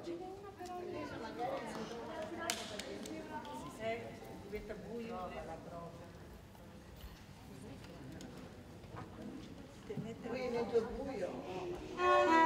Diventa buio. Qui è mezzo buio.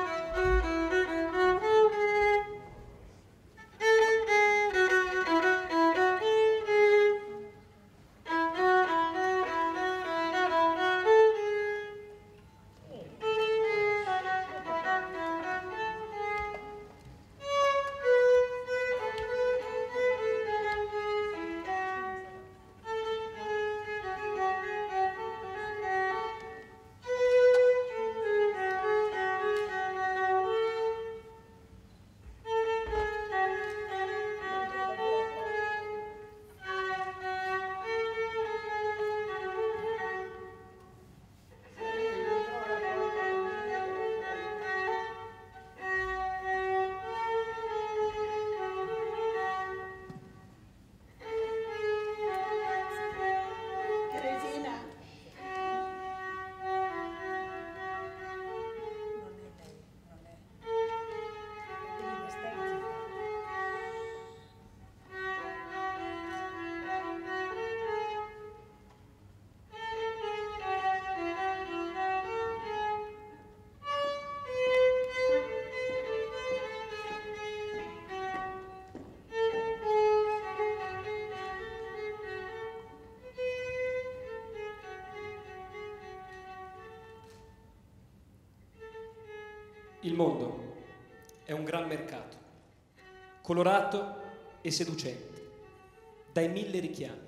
Il mondo è un gran mercato, colorato e seducente, dai 1000 richiami,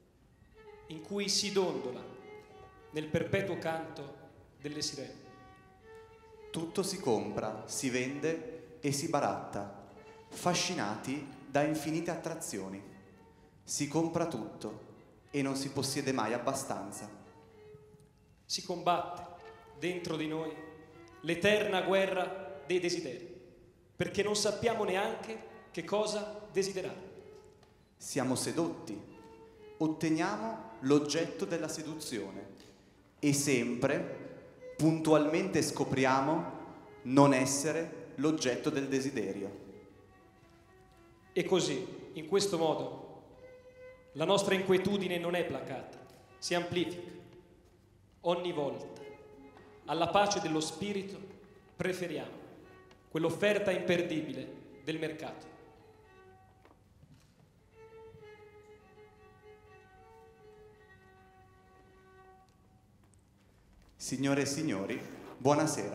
in cui si dondola nel perpetuo canto delle sirene. Tutto si compra, si vende e si baratta, fascinati da infinite attrazioni. Si compra tutto e non si possiede mai abbastanza. Si combatte dentro di noi l'eterna guerra dei desideri, perché non sappiamo neanche che cosa desiderare. Siamo sedotti, otteniamo l'oggetto della seduzione e sempre, puntualmente scopriamo non essere l'oggetto del desiderio. E così, in questo modo, la nostra inquietudine non è placata, si amplifica. Ogni volta, alla pace dello spirito, preferiamo quell'offerta imperdibile del mercato. Signore e signori, buonasera.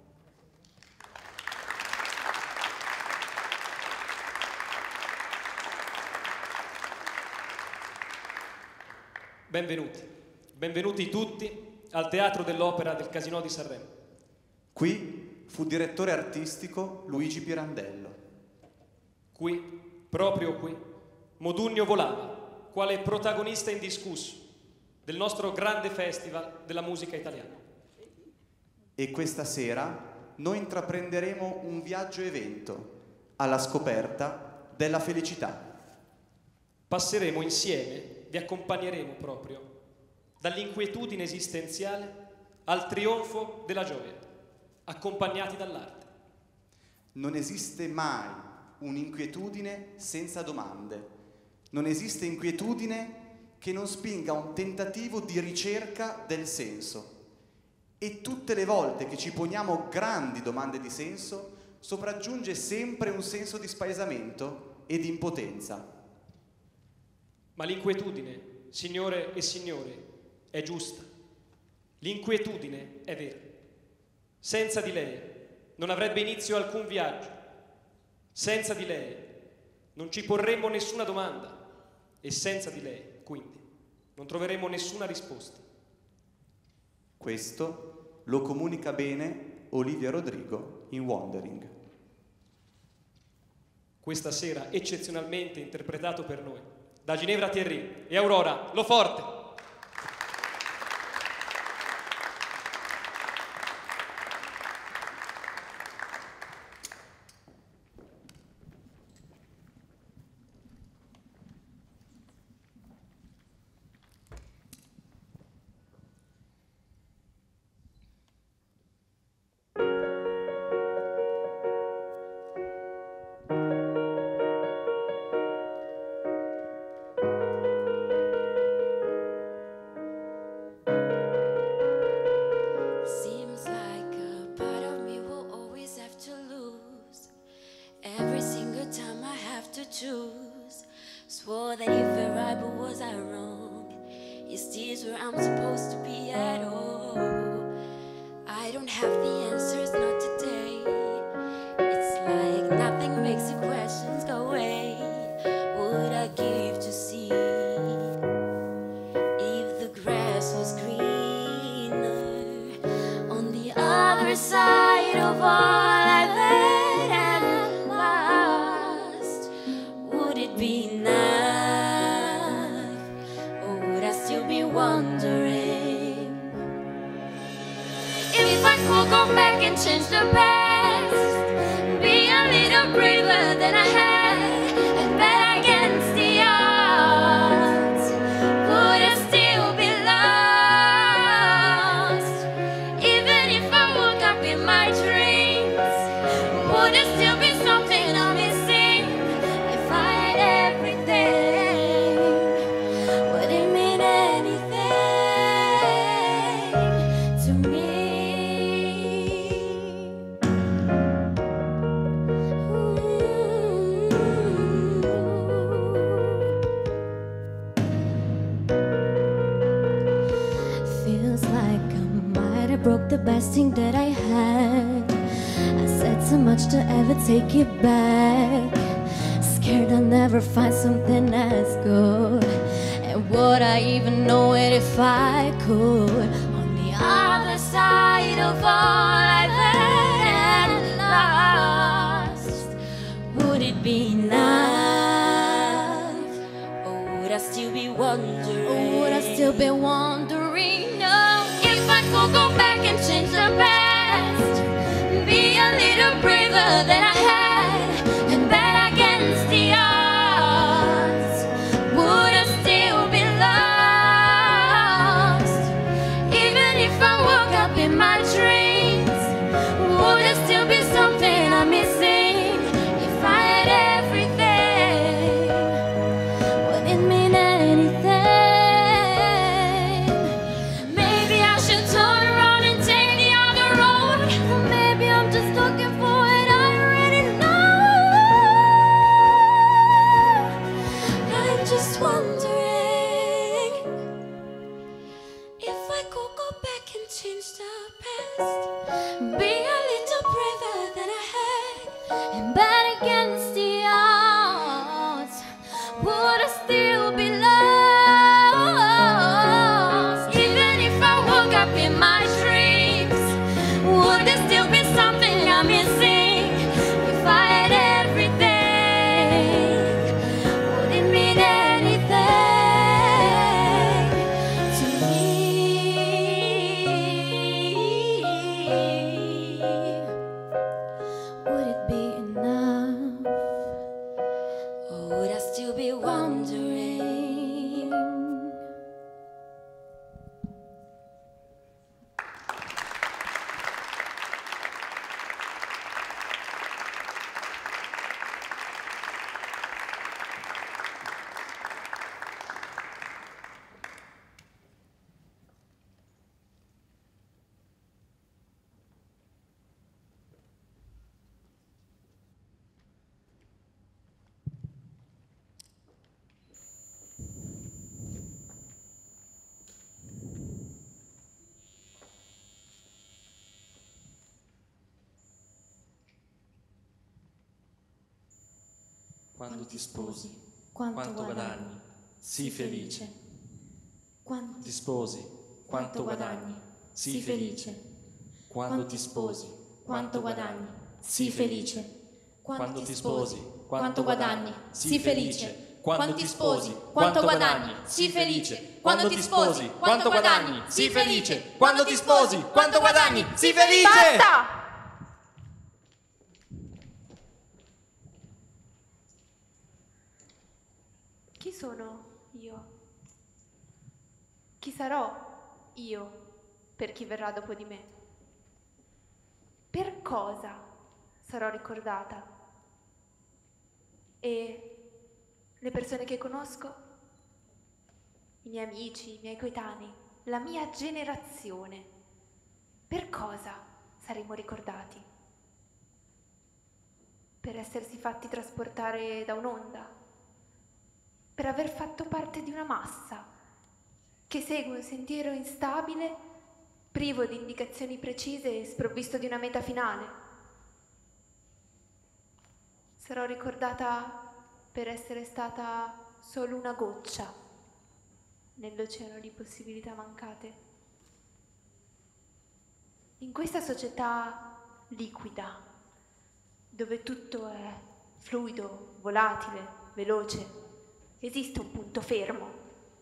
Benvenuti, benvenuti tutti al Teatro dell'Opera del Casinò di Sanremo. Qui fu direttore artistico Luigi Pirandello. Qui, proprio qui, Modugno volava, quale protagonista indiscusso del nostro grande festival della musica italiana. E questa sera noi intraprenderemo un viaggio evento alla scoperta della felicità. Passeremo insieme, vi accompagneremo proprio, dall'inquietudine esistenziale al trionfo della gioia, accompagnati dall'arte. Non esiste mai un'inquietudine senza domande. Non esiste inquietudine che non spinga a un tentativo di ricerca del senso. E tutte le volte che ci poniamo grandi domande di senso, sopraggiunge sempre un senso di spaesamento e di impotenza. Ma l'inquietudine, signore e signori, è giusta. L'inquietudine è vera. Senza di lei non avrebbe inizio alcun viaggio. Senza di lei non ci porremmo nessuna domanda e senza di lei, quindi, non troveremo nessuna risposta. Questo lo comunica bene Olivia Rodrigo in Wandering. Questa sera eccezionalmente interpretato per noi da Ginevra Thierry e Aurora Lo Forte. other side of all I've had and lost, would it be enough? Or would I still be wondering if I could go back and change the past, be a little braver than I had, and bet against the odds, would I still be lost? Even if I woke up in my dreams, would there still be something I'm missing? If I had everything, would it mean anything to me? Feels like I might have broke the best thing that I had. I said so much to ever take it back. Scared I'll never find something as good. And would I even know it if I could? On the other side of all I've had and lost, would it be enough? Or would I still be wondering? Or would I still be wondering? No. If I could go back and change the past, be a little braver than I had, and bet against the odds, would I still be lost? Even if I woke up in my dreams, would there still be something I'm missing? If I had everything, would it mean anything? Maybe I should turn around and take the other road. Or maybe I'm just looking for what I already know. I'm just wondering if I could go back and change the past, be a little braver than I had, and bet against the odds, would I still be lost? Even if I woke up in my dreams, would there still be something I'm missing? If I had everything, would it mean anything to me? Would it be enough? Or would I still be wondering? Quando ti sposi, quanto guadagni, sii felice. Quando Ti sposi, quanto guadagni, sii felice. Quando ti sposi, quanto guadagni, sii felice. Quando ti sposi, quanto guadagni, sii felice. Quando ti sposi, quanto guadagni, sii felice. Quando ti sposi, quanto guadagni, sii felice. Quando ti sposi, quanto guadagni, sii felice. Basta! Chi sono io? Chi sarò io per chi verrà dopo di me? Per cosa sarò ricordata? E le persone che conosco? I miei amici, i miei coetanei, la mia generazione, per cosa saremo ricordati? Per essersi fatti trasportare da un'onda? Per aver fatto parte di una massa che segue un sentiero instabile, privo di indicazioni precise e sprovvisto di una meta finale? Sarò ricordata per essere stata solo una goccia nell'oceano di possibilità mancate? In questa società liquida, dove tutto è fluido, volatile, veloce, esiste un punto fermo.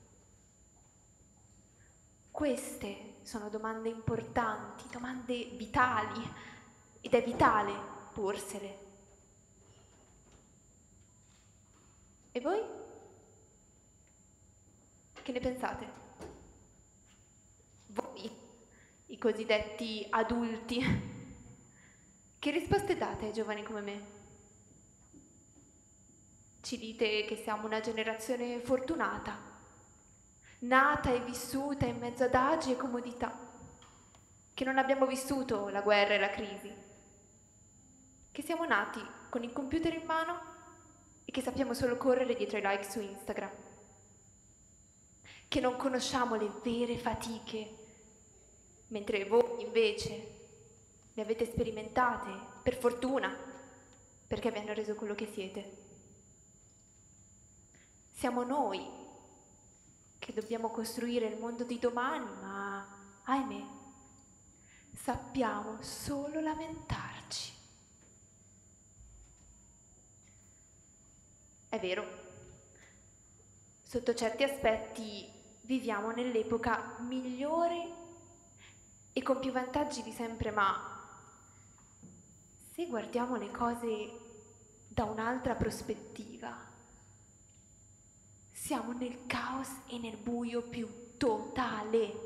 Queste sono domande importanti, domande vitali, ed è vitale porsele. E voi? Che ne pensate? Voi, i cosiddetti adulti, che risposte date ai giovani come me? Ci dite che siamo una generazione fortunata, nata e vissuta in mezzo ad agi e comodità, che non abbiamo vissuto la guerra e la crisi, che siamo nati con il computer in mano e che sappiamo solo correre dietro ai like su Instagram, che non conosciamo le vere fatiche, mentre voi invece le avete sperimentate, per fortuna, perché vi hanno reso quello che siete. Siamo noi che dobbiamo costruire il mondo di domani, ma, ahimè, sappiamo solo lamentarci. È vero, sotto certi aspetti viviamo nell'epoca migliore e con più vantaggi di sempre, ma se guardiamo le cose da un'altra prospettiva, siamo nel caos e nel buio più totale.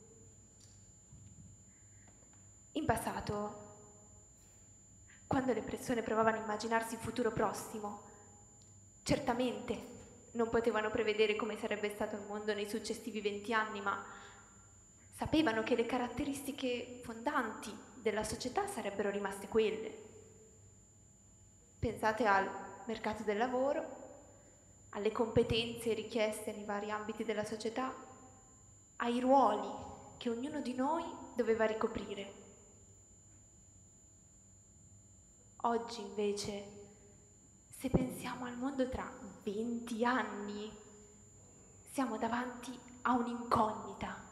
In passato, quando le persone provavano a immaginarsi il futuro prossimo, certamente non potevano prevedere come sarebbe stato il mondo nei successivi 20 anni, ma sapevano che le caratteristiche fondanti della società sarebbero rimaste quelle. Pensate al mercato del lavoro, alle competenze richieste nei vari ambiti della società, ai ruoli che ognuno di noi doveva ricoprire. Oggi invece, se pensiamo al mondo tra 20 anni, siamo davanti a un'incognita.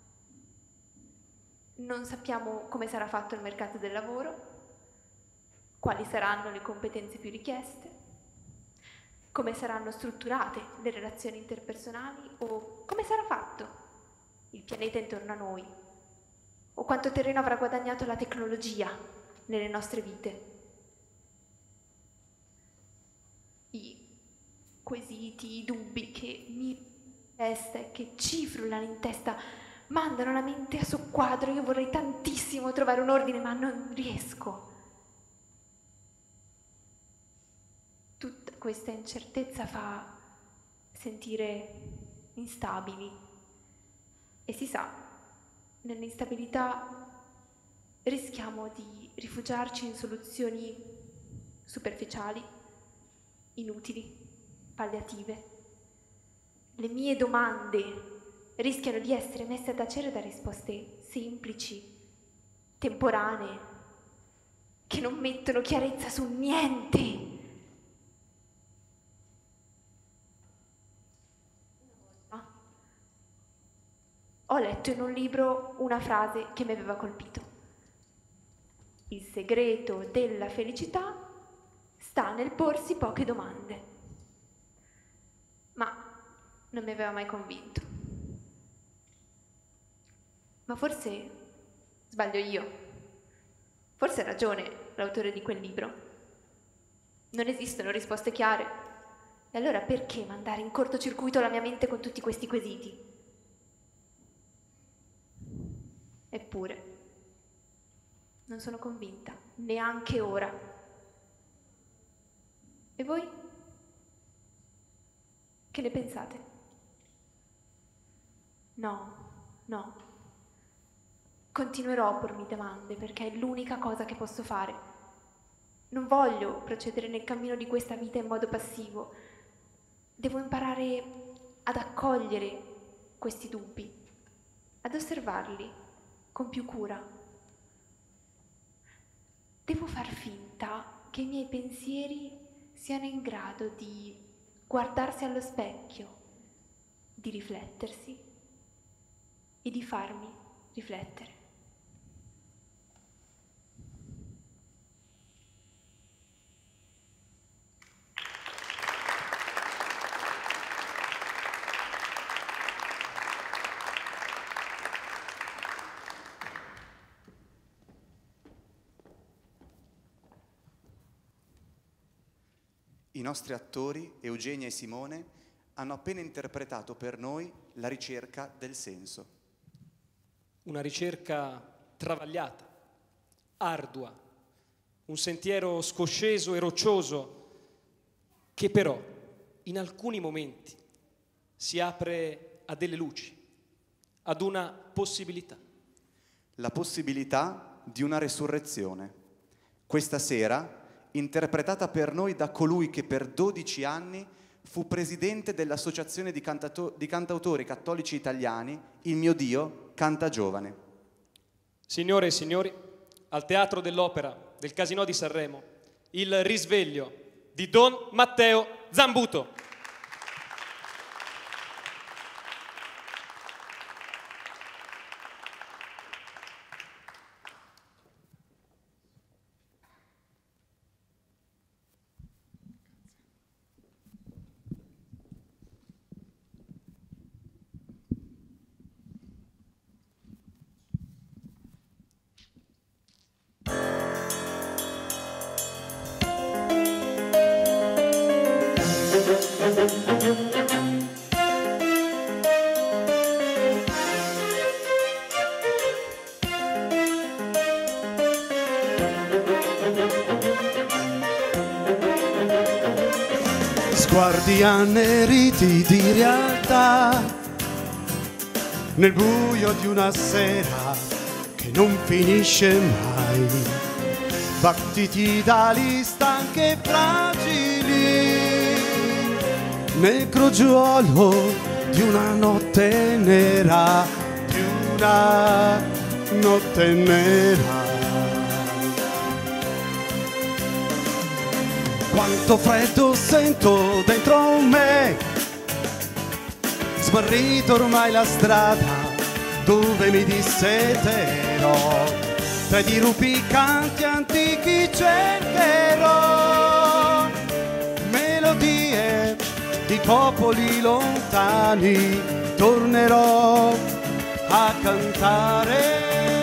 Non sappiamo come sarà fatto il mercato del lavoro, quali saranno le competenze più richieste, come saranno strutturate le relazioni interpersonali o come sarà fatto il pianeta intorno a noi o quanto terreno avrà guadagnato la tecnologia nelle nostre vite. I quesiti, i dubbi che mi testa e che ci frullano in testa mandano la mente a soqquadro. Io vorrei tantissimo trovare un ordine, ma non riesco. Tutta questa incertezza fa sentire instabili e si sa, nell'instabilità rischiamo di rifugiarci in soluzioni superficiali, inutili, palliative. Le mie domande rischiano di essere messe a tacere da risposte semplici, temporanee, che non mettono chiarezza su niente. Ho letto in un libro una frase che mi aveva colpito. Il segreto della felicità sta nel porsi poche domande. Ma non mi aveva mai convinto. Ma forse sbaglio io. Forse ha ragione l'autore di quel libro. Non esistono risposte chiare. E allora perché mandare in cortocircuito la mia mente con tutti questi quesiti? Eppure, non sono convinta, neanche ora. E voi? Che ne pensate? No. Continuerò a pormi domande perché è l'unica cosa che posso fare. Non voglio procedere nel cammino di questa vita in modo passivo. Devo imparare ad accogliere questi dubbi, ad osservarli con più cura. Devo far finta che i miei pensieri siano in grado di guardarsi allo specchio, di riflettersi e di farmi riflettere. I nostri attori, Eugenia e Simone, hanno appena interpretato per noi la ricerca del senso. Una ricerca travagliata, ardua, un sentiero scosceso e roccioso che però in alcuni momenti si apre a delle luci, ad una possibilità. La possibilità di una resurrezione. Questa sera, interpretata per noi da colui che per 12 anni fu presidente dell'Associazione di Cantautori Cattolici Italiani, Il mio Dio canta giovane. Signore e signori, al Teatro dell'Opera del Casinò di Sanremo, il risveglio di Don Matteo Zambuto. Sguardi anneriti di realtà nel buio di una sera che non finisce mai, battiti d'ali stanche e fragili nel crogiuolo di una notte nera, di una notte nera. Quanto freddo sento dentro me, smarrito ormai la strada dove mi disseterò, tra i dirupi canti antichi cercherò melodie di popoli lontani, tornerò a cantare.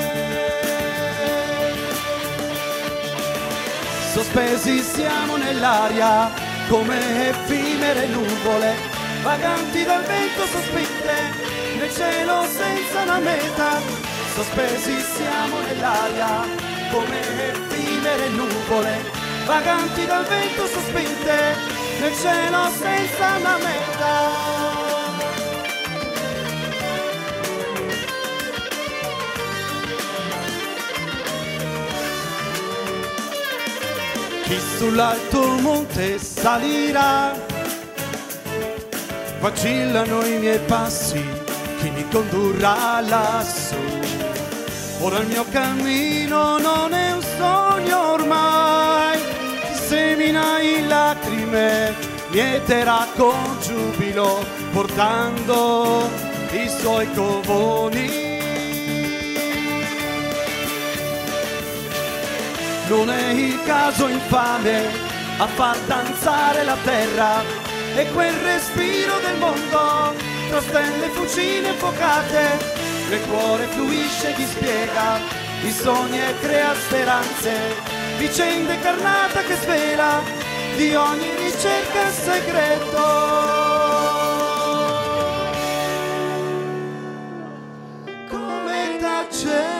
Sospesi siamo nell'aria come effimere nuvole, vaganti dal vento sospinte nel cielo senza una meta. Sospesi siamo nell'aria come effimere nuvole, vaganti dal vento sospinte nel cielo senza una meta. Chi sull'alto monte salirà, vacillano i miei passi, chi mi condurrà lassù. Ora il mio cammino non è un sogno ormai, chi semina in lacrime mieterà con giubilo, portando i suoi covoni. Non è il caso infame a far danzare la terra e quel respiro del mondo tra stelle, fucine infuocate. Nel cuore fluisce chi spiega i sogni e crea speranze, vicenda incarnata che svela di ogni ricerca il segreto. Come tacere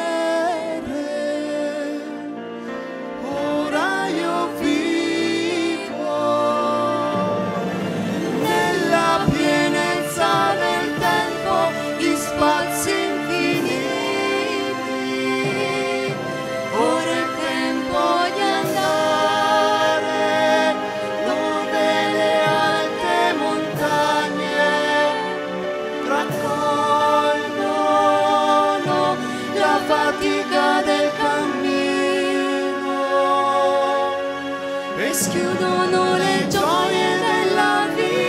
schiudono le gioie della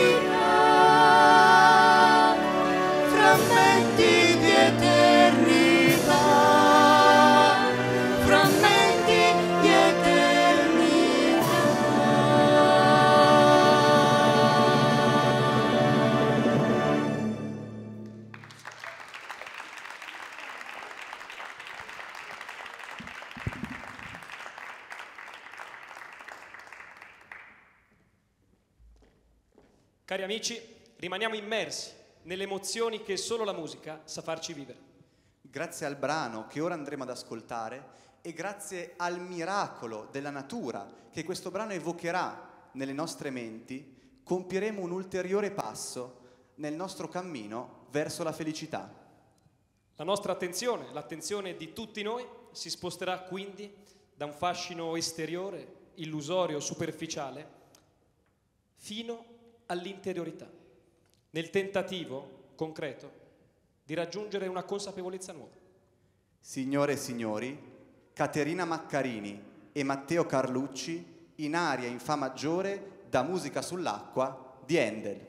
vita, frammenti di eternità, frammenti di eternità. Cari amici, rimaniamo immersi nelle emozioni che solo la musica sa farci vivere. Grazie al brano che ora andremo ad ascoltare e grazie al miracolo della natura che questo brano evocherà nelle nostre menti, compieremo un ulteriore passo nel nostro cammino verso la felicità. La nostra attenzione, l'attenzione di tutti noi, si sposterà quindi da un fascino esteriore, illusorio, superficiale, fino all'interiorità, nel tentativo concreto di raggiungere una consapevolezza nuova. Signore e signori, Caterina Maccarini e Matteo Carlucci in aria in Fa maggiore da Musica sull'acqua di Handel.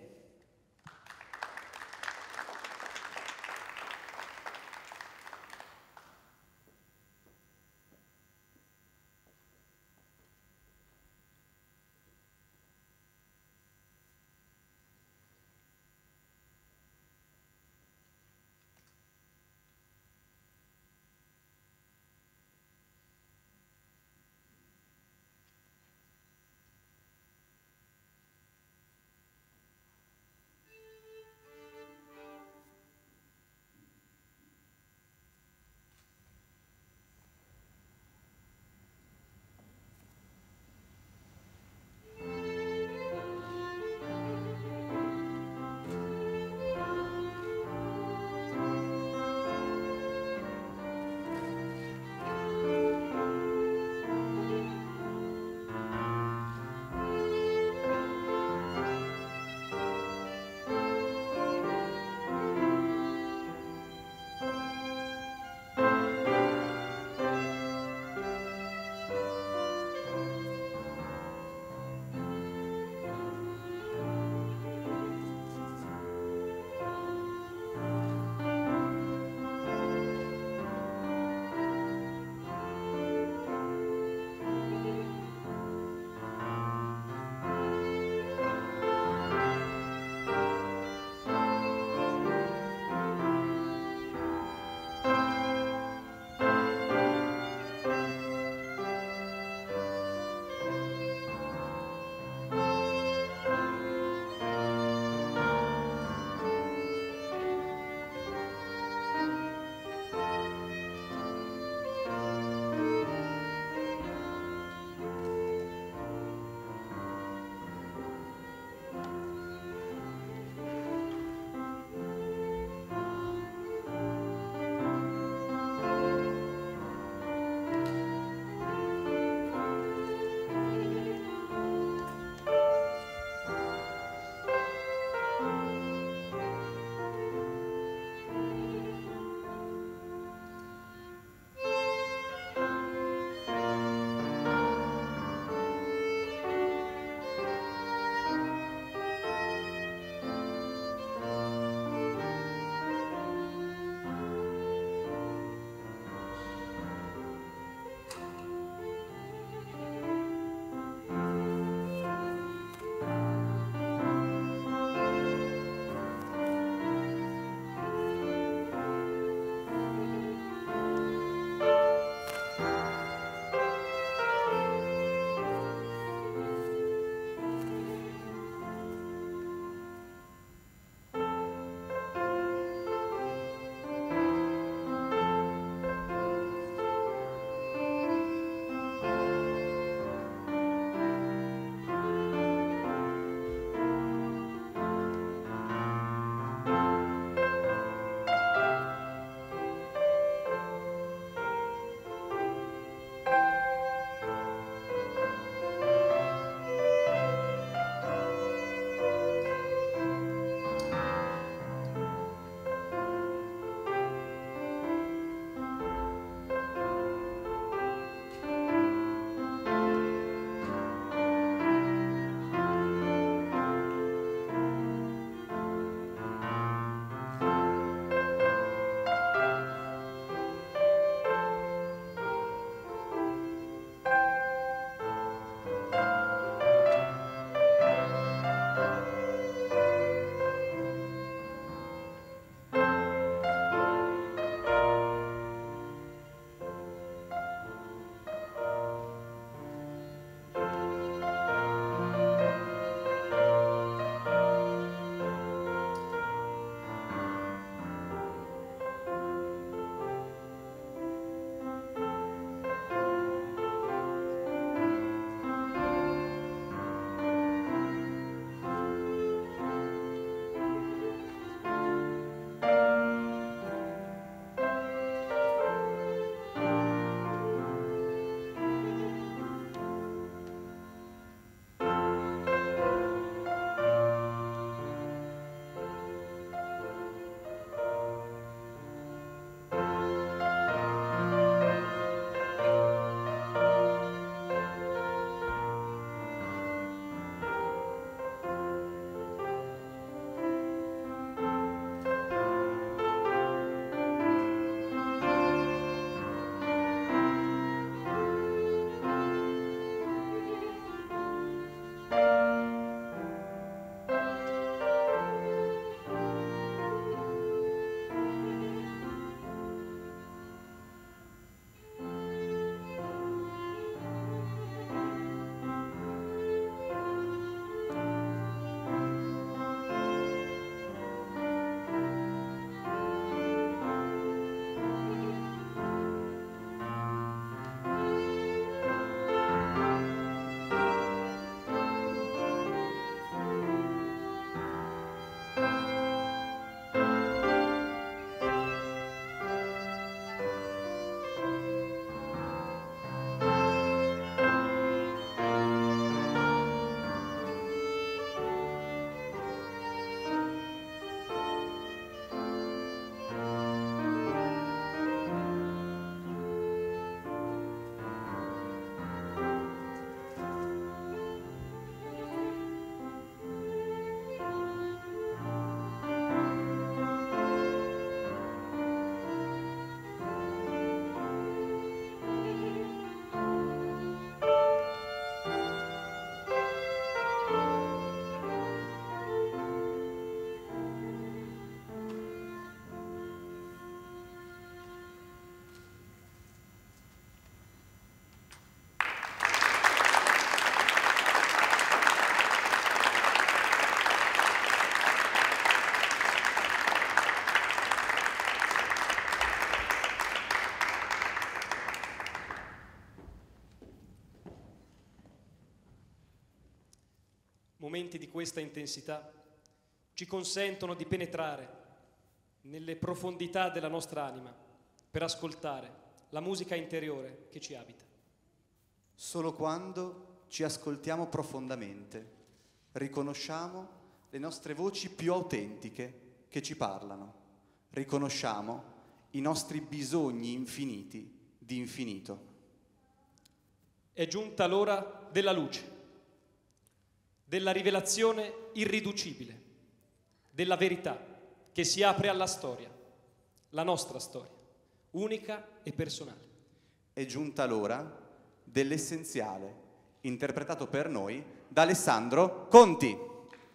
momenti di questa intensità ci consentono di penetrare nelle profondità della nostra anima per ascoltare la musica interiore che ci abita. Solo quando ci ascoltiamo profondamente, riconosciamo le nostre voci più autentiche che ci parlano, riconosciamo i nostri bisogni infiniti di infinito. È giunta l'ora della luce, della rivelazione irriducibile, della verità che si apre alla storia, la nostra storia, unica e personale. È giunta l'ora dell'essenziale, interpretato per noi da Alessandro Conti.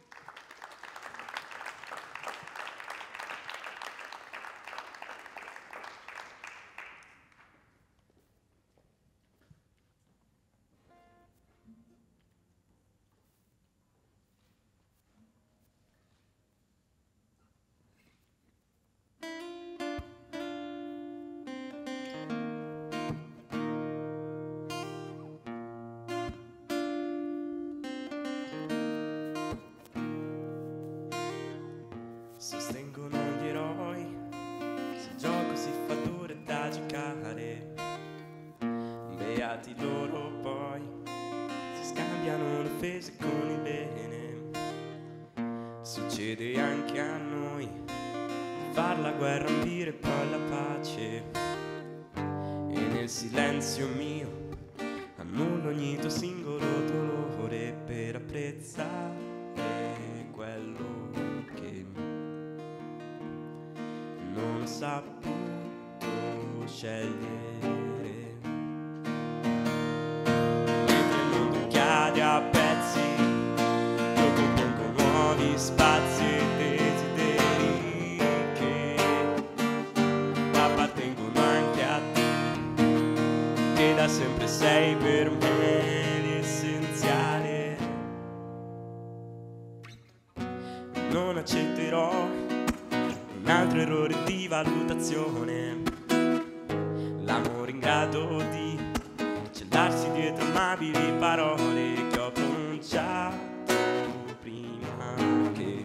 Sostengono gli eroi, se il gioco si fa duro è da giocare. Beati loro poi, si scambiano le offese con il bene. Succede anche a noi, far la guerra ambire poi la pace. E nel silenzio mio annullo ogni tuo singolo dolore per apprezzare quello che non ho saputo scegliere. Mentre il mondo cade a pezzi, io compongo nuovi spazi e desideri che appartengono anche a te, che da sempre sei per me l'essenziale. Non accetterò un altro errore di valutazione, l'amore in grado di cellarsi dietro amabili parole che ho pronunciato prima che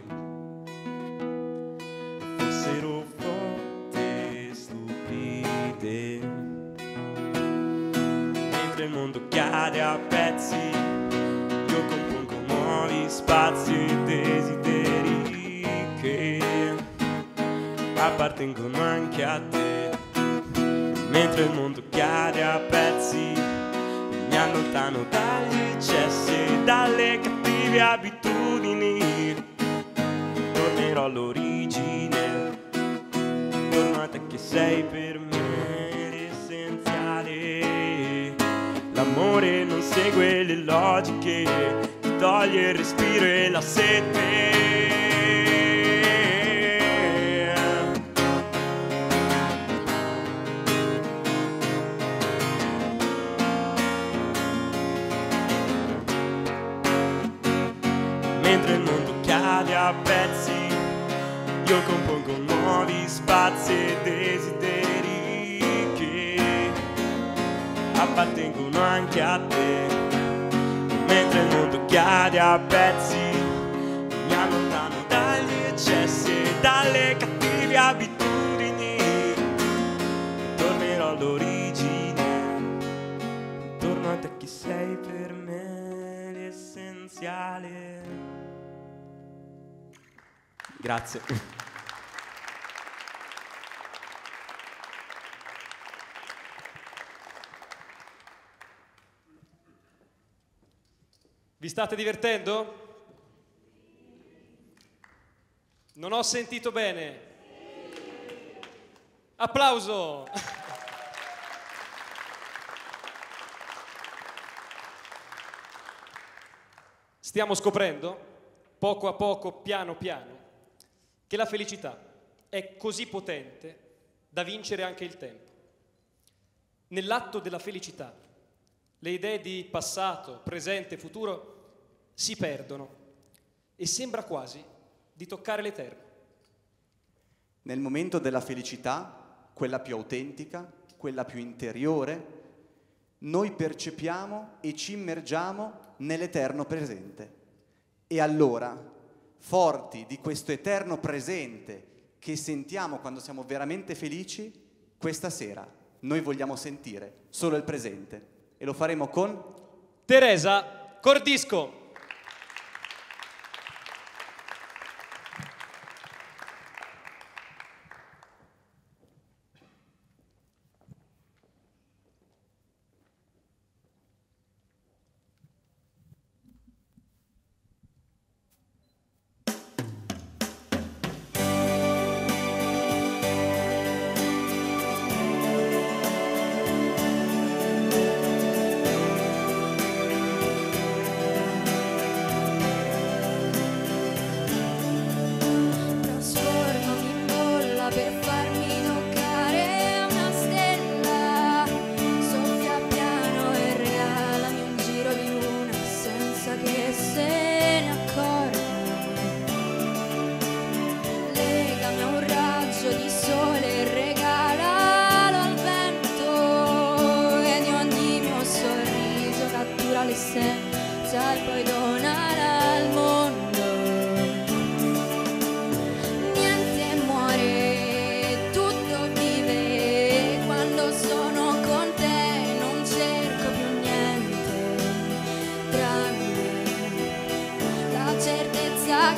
fossero fotte stupide. Mentre il mondo cade a pezzi, io compongo nuovi spazi e desideri che appartengono anche a te. Mentre il mondo cade a pezzi, mi allontano dagli eccessi e dalle cattive abitudini. Tornerò all'origine, torno a te che sei per me l'essenziale. L'amore non segue le logiche, ti toglie il respiro e la sete. Mentre il mondo cade a pezzi, io compongo nuovi spazi e desideri che appartengono anche a te. Mentre il mondo cade a pezzi, mi allontano dagli eccessi e dalle cattive abitudini. Tornerò all'origine, torno a te che sei per me l'essenziale. Grazie. Vi state divertendo? Non ho sentito bene. Applauso! Stiamo scoprendo, poco a poco, piano piano, che la felicità è così potente da vincere anche il tempo. Nell'atto della felicità, le idee di passato, presente, futuro si perdono e sembra quasi di toccare l'eterno. Nel momento della felicità, quella più autentica, quella più interiore, noi percepiamo e ci immergiamo nell'eterno presente E allora, forti di questo eterno presente che sentiamo quando siamo veramente felici, questa sera noi vogliamo sentire solo il presente. E lo faremo con Teresa Cordisco. Trasformami in bolla per farmi toccare una stella. Soffia piano e regalami un giro di luna senza che se ne accorga. Legami a un raggio di sole e regalalo al vento. E di ogni mio sorriso cattura l'essenza e poi donala al mondo. Niente muore, tutto vive. Quando sono con te non cerco più niente tranne la certezza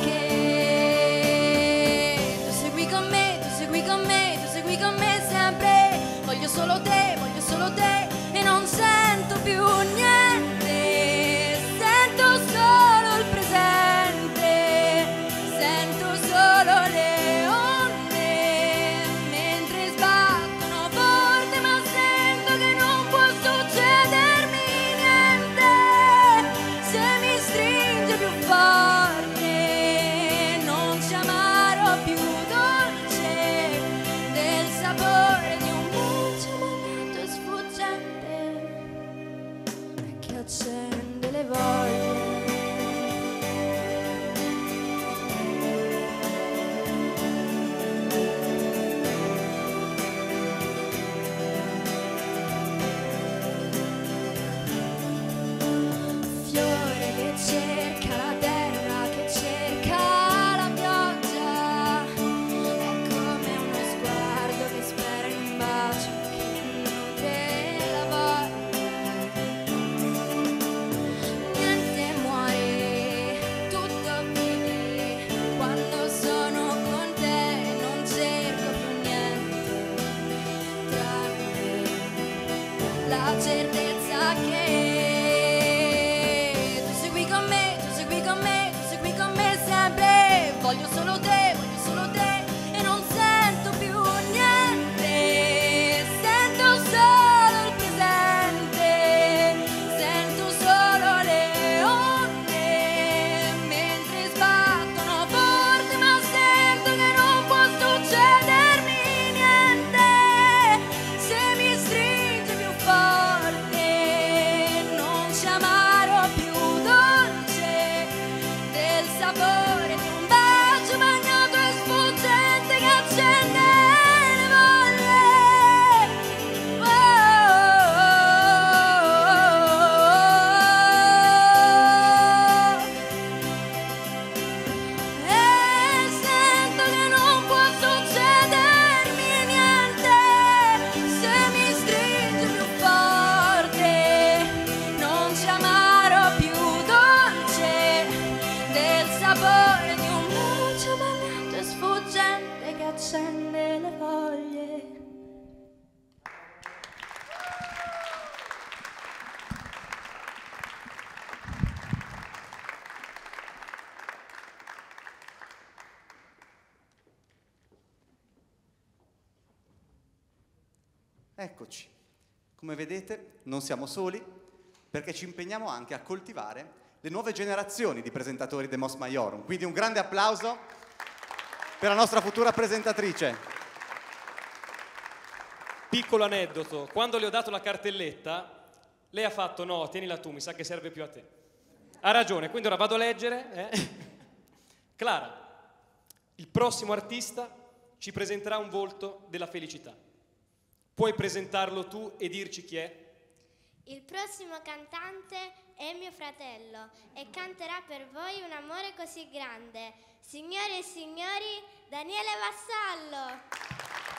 che tu sei qui con me, tu sei qui con me, tu sei qui con me sempre. Voglio solo te e non sento più niente. Sento solo il presente, sento solo le onde mentre sbattono forte, ma sento che non può succedermi niente. Se mi stringe più forte non ci amarò più dolce del sapore di un bacio bagnato e sfuggente che accende le voglie. Fiore che cerca la terra, che cerca la pioggia. È come uno sguardo che spera in un bacio, che nutre la voglia. Niente muore, tutto vive. Quando sono con te non cerco più niente tranne la certezza che tu sei qui con me, tu sei qui con me, tu sei qui con me sempre. Voglio solo te e non sento più niente. Sento solo il presente, sento solo le onde mentre sbattono forte, ma sento che non può succedermi niente. Se mi stringe più forte non ci amarò più dolce del sapore di un bacio bagnato e sfuggente che accende le voglie. E sento che non può succedermi niente. Se mi stringe più forte non ci amarò più dolce del sapore di un bacio bagnato e sfuggente che accende le voglie. Eccoci. Come vedete, non siamo soli, perché ci impegniamo anche a coltivare le nuove generazioni di presentatori de Mos Maiorum. Quindi un grande applauso per la nostra futura presentatrice. Piccolo aneddoto, quando le ho dato la cartelletta, lei ha fatto no, tienila tu, mi sa che serve più a te. Ha ragione, quindi ora vado a leggere. Clara, il prossimo artista ci presenterà un volto della felicità. Puoi presentarlo tu e dirci chi è? Il prossimo cantante è mio fratello e canterà per voi un amore così grande. Signore e signori, Daniele Vassallo.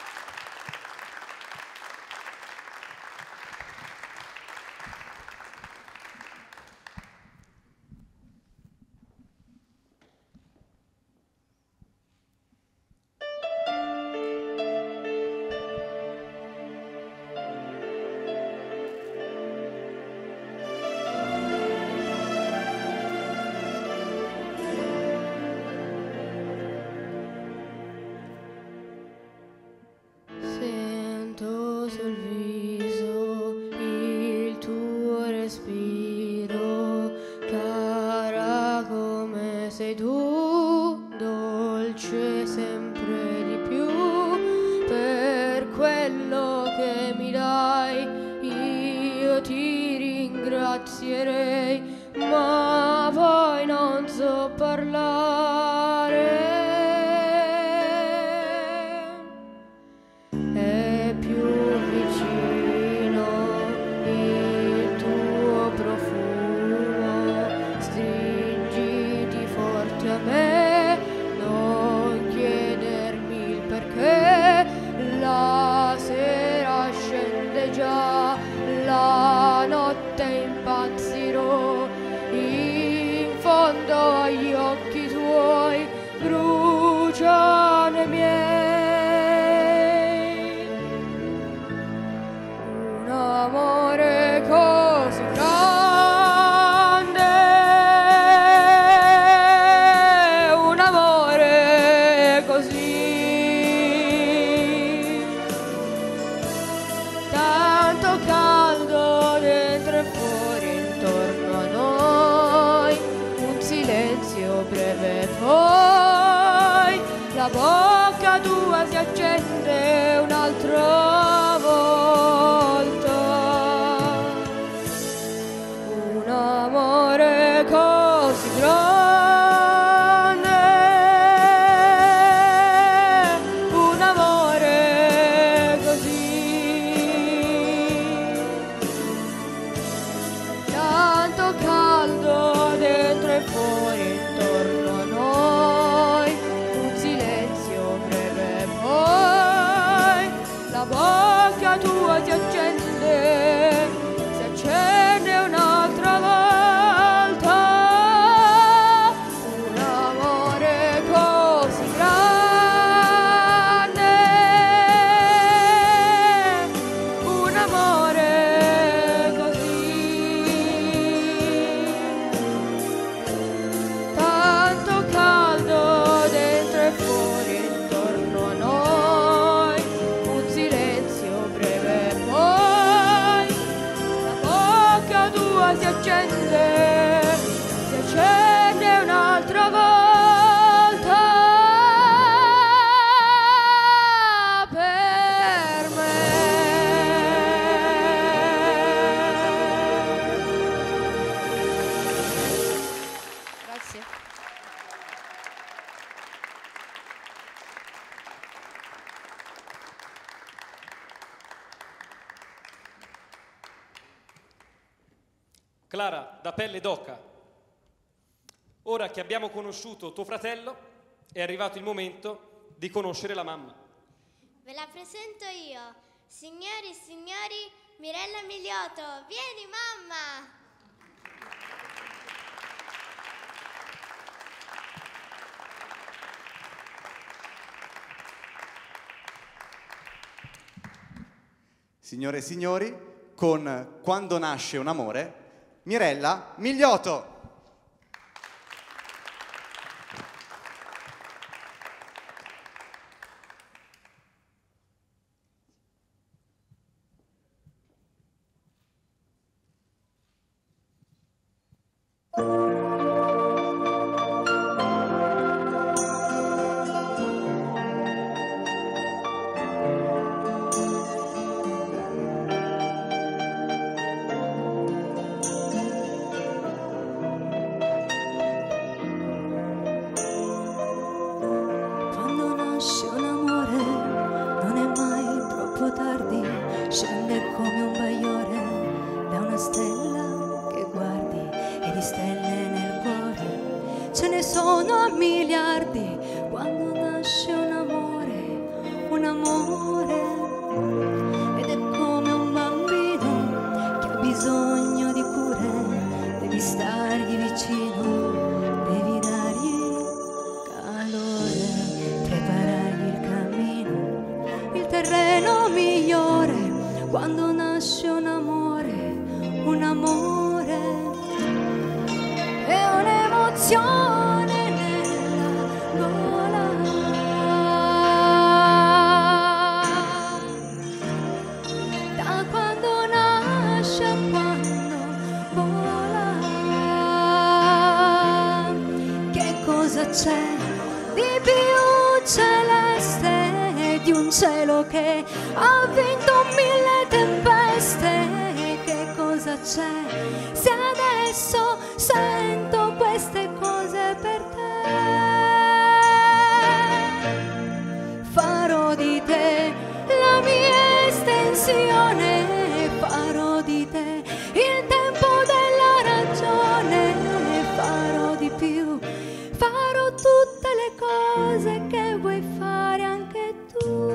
Sento sul viso il tuo respiro, cara come sei tu, dolce sempre di più, per quello che mi dai io ti ringrazierei, ma poi non so parlare. È più vicino il tuo profumo, stringiti forte a me, non chiedermi il perché, la sera scende già, la notte impazzirò, in fondo agli occhi tuoi bruciano i miei. Un amore così grande, un amore così, tanto caldo dentro e fuori intorno a noi, un silenzio breve poi, la bocca tua si accende un'altra volta. Un amore così grande, un amore così, tanto caldo dentro e fuori intorno a noi, un silenzio breve poi, la bocca tua si accende un'altra volta. Un amore così grande, un amore così, tanto caldo dentro e fuori intorno a noi, un silenzio breve poi, la bocca tua si accende un'altra volta per me. Grazie. Clara, da pelle d'oca, ora che abbiamo conosciuto tuo fratello, è arrivato il momento di conoscere la mamma. Ve la presento io. Signori e signori, Mirella Miliotto. Vieni mamma! Signore e signori, con Quando nasce un amore, Mirella Miliotto. quando nasce un amore è un'emozione nella gola. Da quando nasce a quando vola, che cosa c'è di più celeste di un cielo che ha vinto 1000 tempeste? Che cosa c'è se adesso sento queste cose per te? Farò di te la mia estensione, farò di te il tempo della ragione, farò di più, farò tutte le cose che vuoi fare anche tu.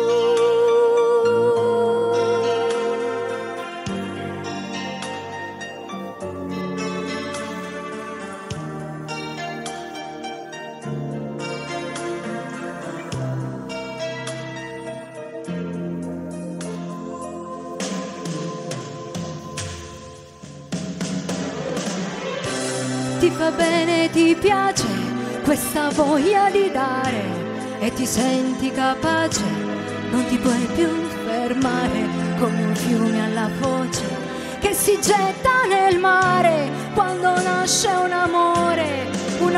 Ti fa bene, ti piace questa voglia di dare e ti senti capace, non ti puoi più fermare, come un fiume alla foce che si getta nel mare quando nasce un amore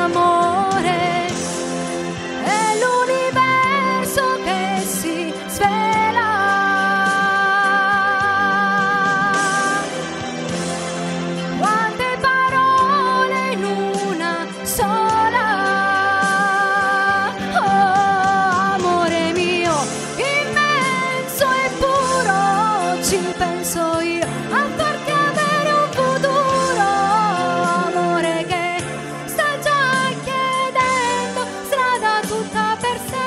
è l'universo che si svela. Quante parole in una sola. Oh, amore mio, immenso e puro, ci penso io a farti avere un futuro. Amore che sta già chiedendo strada tutta per sé.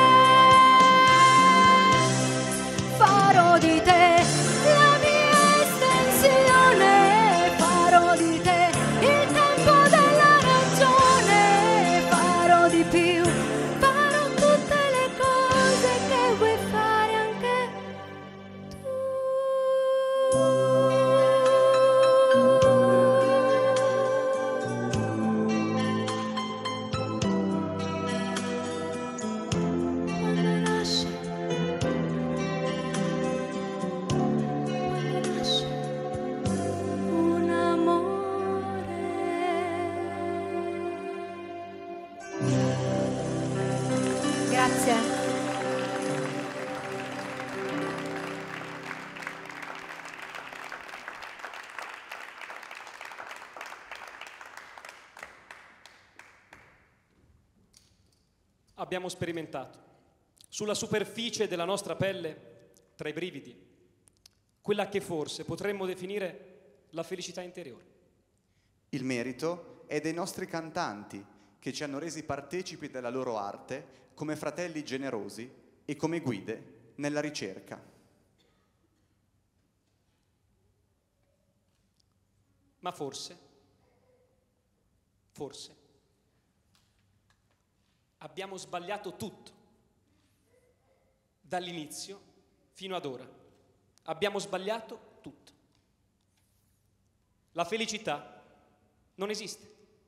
Farò di te la mia estensione, farò di te il tempo della ragione, farò di più, farò tutte le cose che vuoi fare anche quando nasce un amore. Grazie. Abbiamo sperimentato sulla superficie della nostra pelle, tra i brividi, quella che forse potremmo definire la felicità interiore. Il merito è dei nostri cantanti che ci hanno resi partecipi della loro arte come fratelli generosi e come guide nella ricerca. Ma forse abbiamo sbagliato tutto, dall'inizio fino ad ora. Abbiamo sbagliato tutto. La felicità non esiste.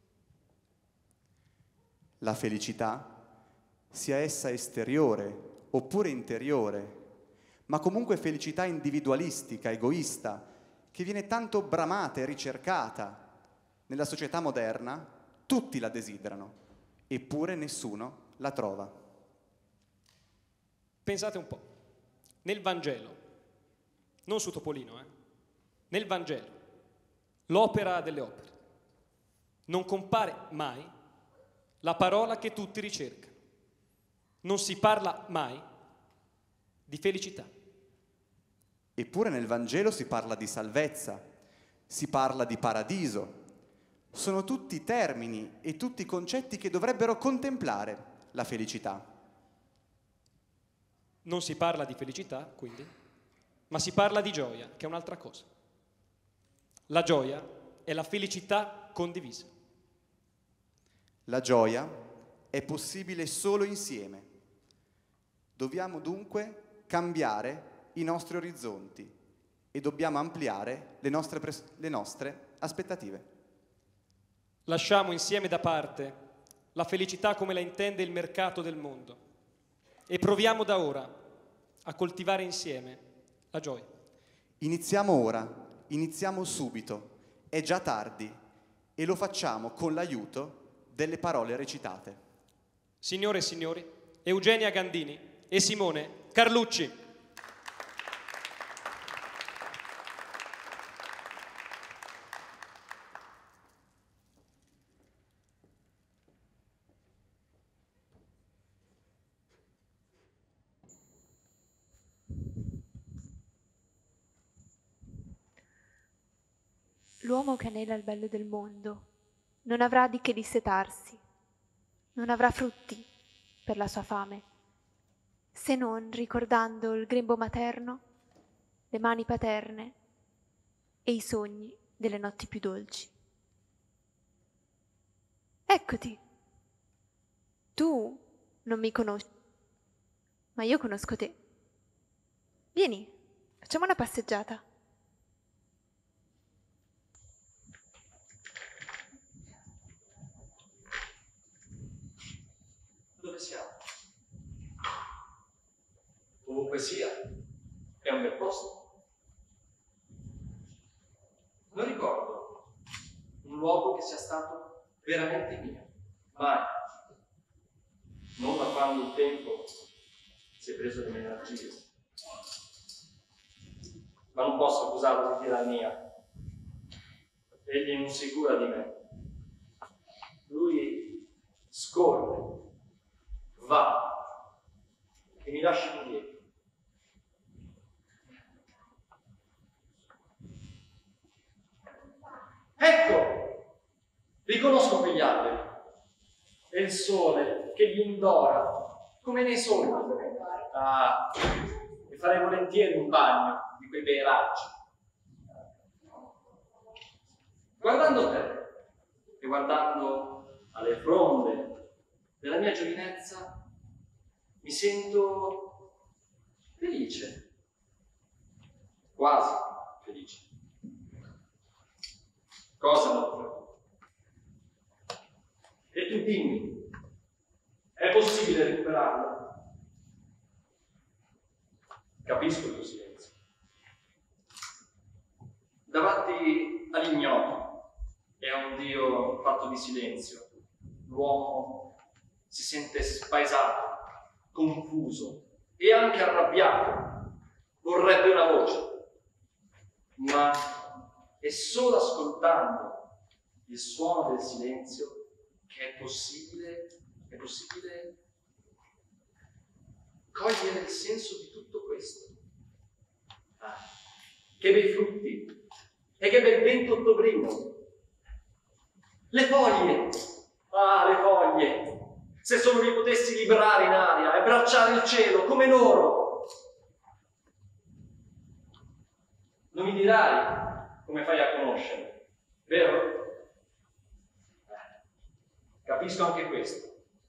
La felicità, sia essa esteriore oppure interiore, ma comunque felicità individualistica, egoista, che viene tanto bramata e ricercata nella società moderna, tutti la desiderano, eppure nessuno la trova. Pensate un po', nel Vangelo, non su Topolino, nel Vangelo, l'opera delle opere, non compare mai la parola che tutti ricercano. Non si parla mai di felicità. Eppure nel Vangelo si parla di salvezza, si parla di paradiso. Sono tutti termini e tutti concetti che dovrebbero contemplare la felicità. Non si parla di felicità, quindi, ma si parla di gioia, che è un'altra cosa. La gioia è la felicità condivisa. La gioia è possibile solo insieme. Dobbiamo dunque cambiare i nostri orizzonti e dobbiamo ampliare le nostre aspettative. Lasciamo insieme da parte la felicità come la intende il mercato del mondo e proviamo da ora a coltivare insieme la gioia. Iniziamo ora, iniziamo subito, è già tardi e lo facciamo con l'aiuto delle parole recitate. Signore e signori, Eugenia Gandini e Simone Carlucci. L'uomo che anela il bello del mondo non avrà di che dissetarsi, non avrà frutti per la sua fame, se non ricordando il grembo materno, le mani paterne e i sogni delle notti più dolci. Eccoti, tu non mi conosci, ma io conosco te. Vieni, facciamo una passeggiata. Dove siamo? Ovunque sia, è un bel posto. Non ricordo un luogo che sia stato veramente mio, mai. Non da quando il tempo si è preso le mie energie. Ma non posso accusarlo di tirannia. Egli non si cura di me. Lui scorre, va e mi lascia indietro. Ecco, riconosco quegli alberi e il sole che li indora come nei sogni. Ah, mi farei volentieri un bagno di quei bei raggi. Guardando te e guardando alle fronde della mia giovinezza, mi sento felice, quasi felice. Cosa non trovo? E tu dimmi, è possibile recuperarla? Capisco il tuo silenzio. Davanti all'ignoto e a un Dio fatto di silenzio, l'uomo si sente spaesato, confuso e anche arrabbiato. Vorrebbe una voce, ma è solo ascoltando il suono del silenzio che è possibile cogliere il senso di tutto questo. Ah, che bei frutti e che bel vento ottobrino. Le foglie, ah, le foglie, se solo mi potessi librare in aria e bracciare il cielo come loro. Non mi dirai come fai a conoscere, vero? Capisco anche questo.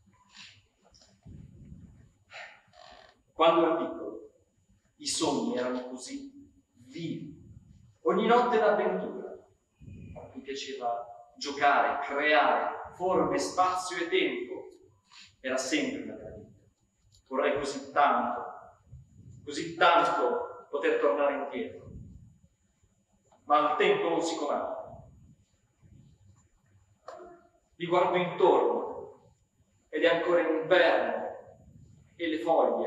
Quando ero piccolo, i sogni erano così vivi. Ogni notte l'avventura. Mi piaceva giocare, creare forme, spazio e tempo. Era sempre una mia vita. Vorrei così tanto poter tornare indietro. Ma il tempo non si comanda. Mi guardo intorno ed è ancora inverno e le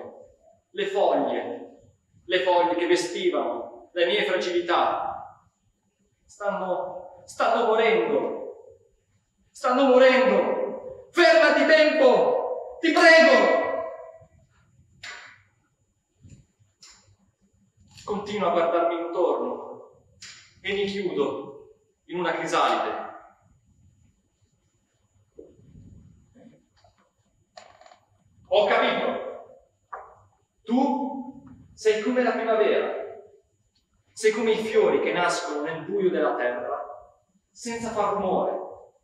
foglie che vestivano le mie fragilità stanno morendo. Fermati, tempo, ti prego! Continuo a guardarmi intorno e mi chiudo in una crisalide. Ho capito. Tu sei come la primavera. Sei come i fiori che nascono nel buio della terra senza far rumore.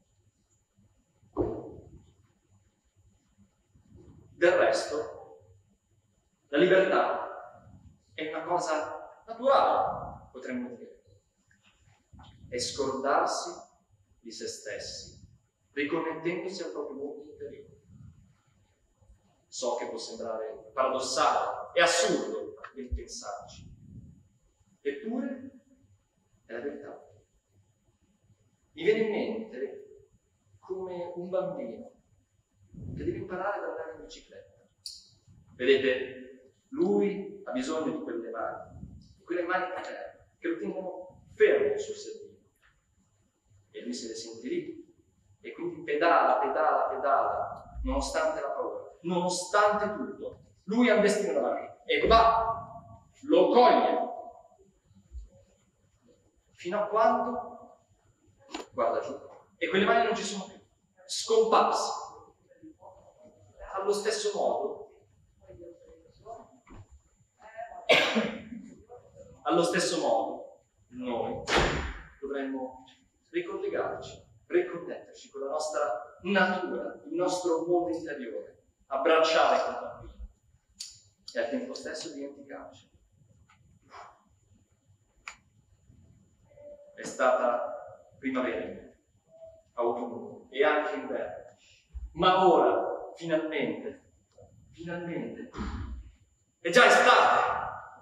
Del resto, la libertà è una cosa naturale. potremmo dire, è scordarsi di se stessi, riconnettendosi al proprio mondo interiore. So che può sembrare paradossale e assurdo nel pensarci, eppure è la verità. Mi viene in mente come un bambino che deve imparare ad andare in bicicletta. Vedete, lui ha bisogno di quelle mani che lo tengono fermo sul sedile. E lui se ne sente lì. E quindi pedala, nonostante la paura, nonostante tutto. Lui ha un destino davanti e va, lo coglie. Fino a quando guarda giù e quelle mani non ci sono più, scomparse. Allo stesso modo, noi dovremmo riconnetterci con la nostra natura, il nostro mondo interiore, abbracciare quel bambino e al tempo stesso dimenticarci. È stata primavera, autunno e anche inverno, ma ora, finalmente, è già estate!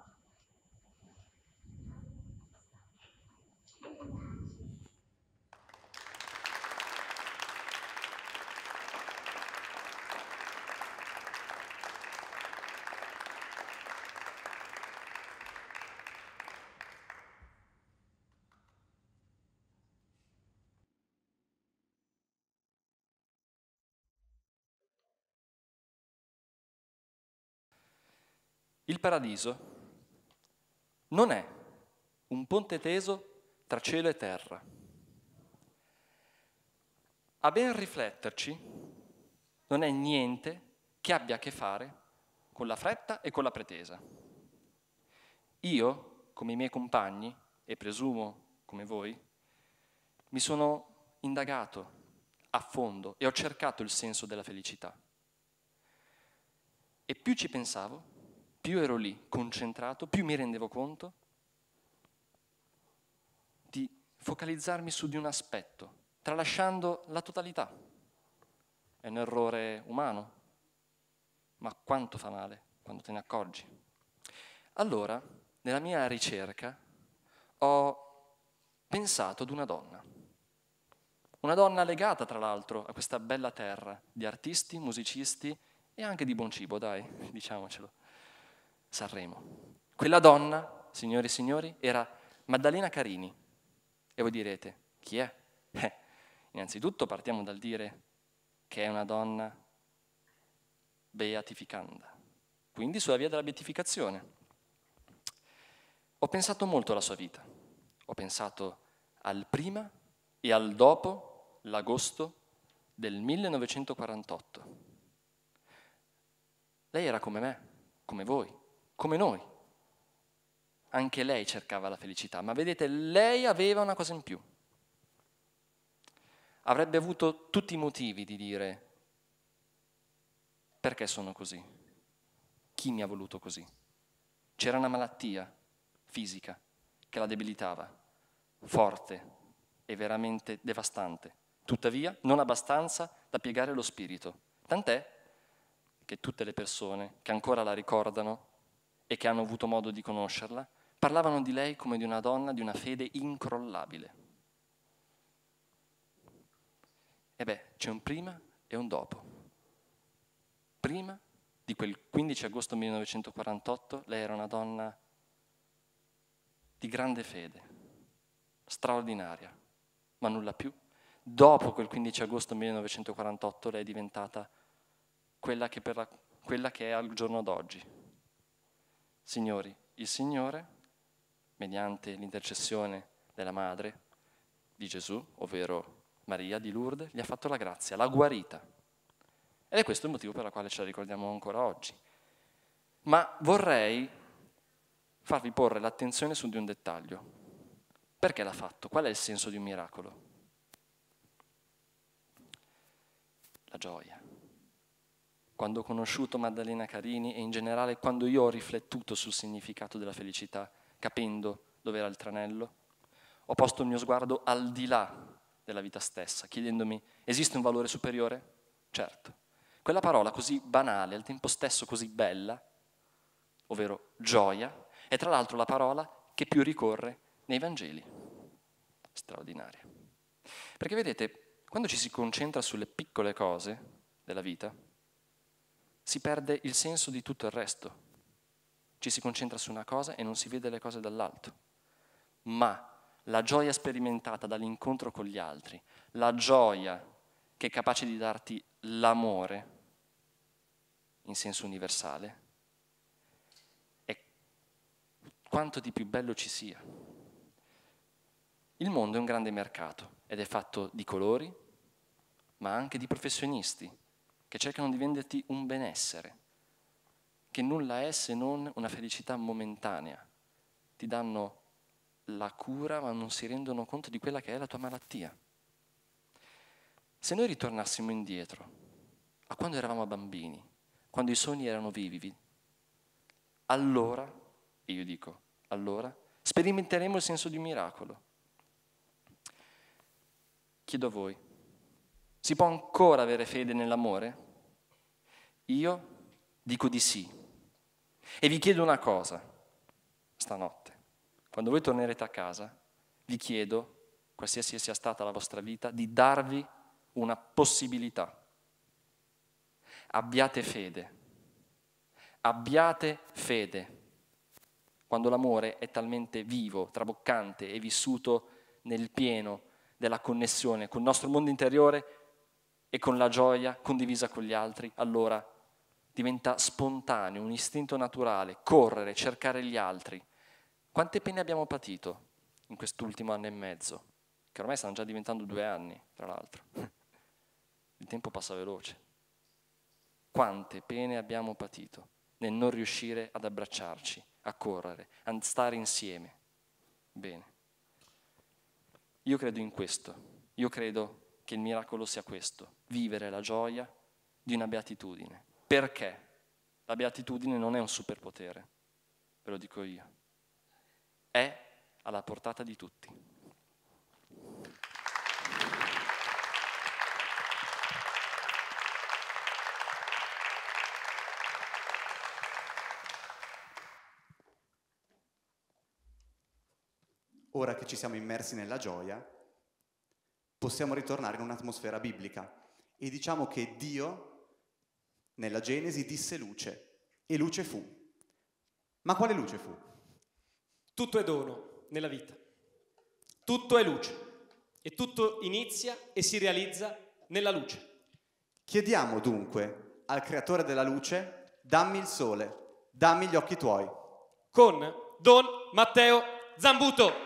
Il paradiso non è un ponte teso tra cielo e terra. A ben rifletterci, non è niente che abbia a che fare con la fretta e con la pretesa. Io, come i miei compagni, e presumo come voi, mi sono indagato a fondo e ho cercato il senso della felicità. E più ci pensavo, più ero lì, concentrato, più mi rendevo conto di focalizzarmi su di un aspetto, tralasciando la totalità. È un errore umano, ma quanto fa male quando te ne accorgi. Allora, nella mia ricerca, ho pensato ad una donna legata tra l'altro a questa bella terra di artisti, musicisti e anche di buon cibo, dai, diciamocelo. Sanremo. Quella donna, signore e signori, era Maddalena Carini. E voi direte, chi è? Innanzitutto partiamo dal dire che è una donna beatificanda, quindi sulla via della beatificazione. Ho pensato molto alla sua vita. Ho pensato al prima e al dopo l'agosto del 1948. Lei era come me, come voi, come noi. Anche lei cercava la felicità, ma vedete, lei aveva una cosa in più. Avrebbe avuto tutti i motivi di dire: perché sono così? Chi mi ha voluto così? C'era una malattia fisica che la debilitava, forte e veramente devastante. Tuttavia, non abbastanza da piegare lo spirito. Tant'è che tutte le persone che ancora la ricordano e che hanno avuto modo di conoscerla, parlavano di lei come di una donna di una fede incrollabile. E beh, c'è un prima e un dopo. Prima di quel 15 agosto 1948, lei era una donna di grande fede, straordinaria, ma nulla più. Dopo quel 15 agosto 1948, lei è diventata quella che è al giorno d'oggi. Signori, il Signore, mediante l'intercessione della Madre di Gesù, ovvero Maria di Lourdes, gli ha fatto la grazia, l'ha guarita. Ed è questo il motivo per il quale ce la ricordiamo ancora oggi. Ma vorrei farvi porre l'attenzione su di un dettaglio. Perché l'ha fatto? Qual è il senso di un miracolo? La gioia. Quando ho conosciuto Maddalena Carini e in generale quando io ho riflettuto sul significato della felicità, capendo dove era il tranello. Ho posto il mio sguardo al di là della vita stessa, chiedendomi, esiste un valore superiore? Certo. Quella parola così banale, al tempo stesso così bella, ovvero gioia, è tra l'altro la parola che più ricorre nei Vangeli. Straordinaria. Perché vedete, quando ci si concentra sulle piccole cose della vita, si perde il senso di tutto il resto. Ci si concentra su una cosa e non si vede le cose dall'alto. Ma la gioia sperimentata dall'incontro con gli altri, la gioia che è capace di darti l'amore in senso universale, è quanto di più bello ci sia. Il mondo è un grande mercato ed è fatto di colori, ma anche di professionisti che cercano di venderti un benessere, che nulla è se non una felicità momentanea. Ti danno la cura, ma non si rendono conto di quella che è la tua malattia. Se noi ritornassimo indietro, a quando eravamo bambini, quando i sogni erano vivi, allora, e io dico allora, sperimenteremo il senso di un miracolo. Chiedo a voi, si può ancora avere fede nell'amore? Io dico di sì. E vi chiedo una cosa, stanotte, quando voi tornerete a casa, vi chiedo, qualsiasi sia stata la vostra vita, di darvi una possibilità. Abbiate fede. Abbiate fede. Quando l'amore è talmente vivo, traboccante e vissuto nel pieno della connessione con il nostro mondo interiore e con la gioia condivisa con gli altri, allora diventa spontaneo, un istinto naturale, correre, cercare gli altri. Quante pene abbiamo patito in quest'ultimo anno e mezzo? Che ormai stanno già diventando 2 anni, tra l'altro. Il tempo passa veloce. Quante pene abbiamo patito nel non riuscire ad abbracciarci, a correre, a stare insieme. Bene. Io credo in questo. Io credo che il miracolo sia questo, vivere la gioia di una beatitudine. Perché? La beatitudine non è un superpotere, ve lo dico io. È alla portata di tutti. Ora che ci siamo immersi nella gioia, possiamo ritornare in un'atmosfera biblica e diciamo che Dio nella Genesi disse luce e luce fu. Ma quale luce fu? Tutto è dono nella vita, tutto è luce e tutto inizia e si realizza nella luce. Chiediamo dunque al creatore della luce, dammi il sole, dammi gli occhi tuoi. Con Don Matteo Zambuto.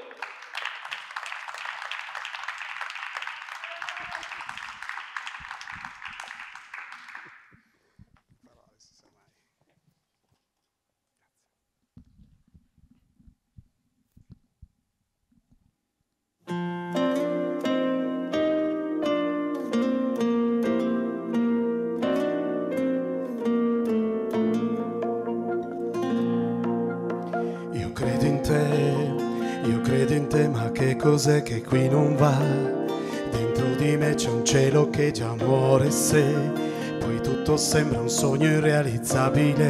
Cos'è che qui non va? Dentro di me c'è un cielo che già muore se poi tutto sembra un sogno irrealizzabile.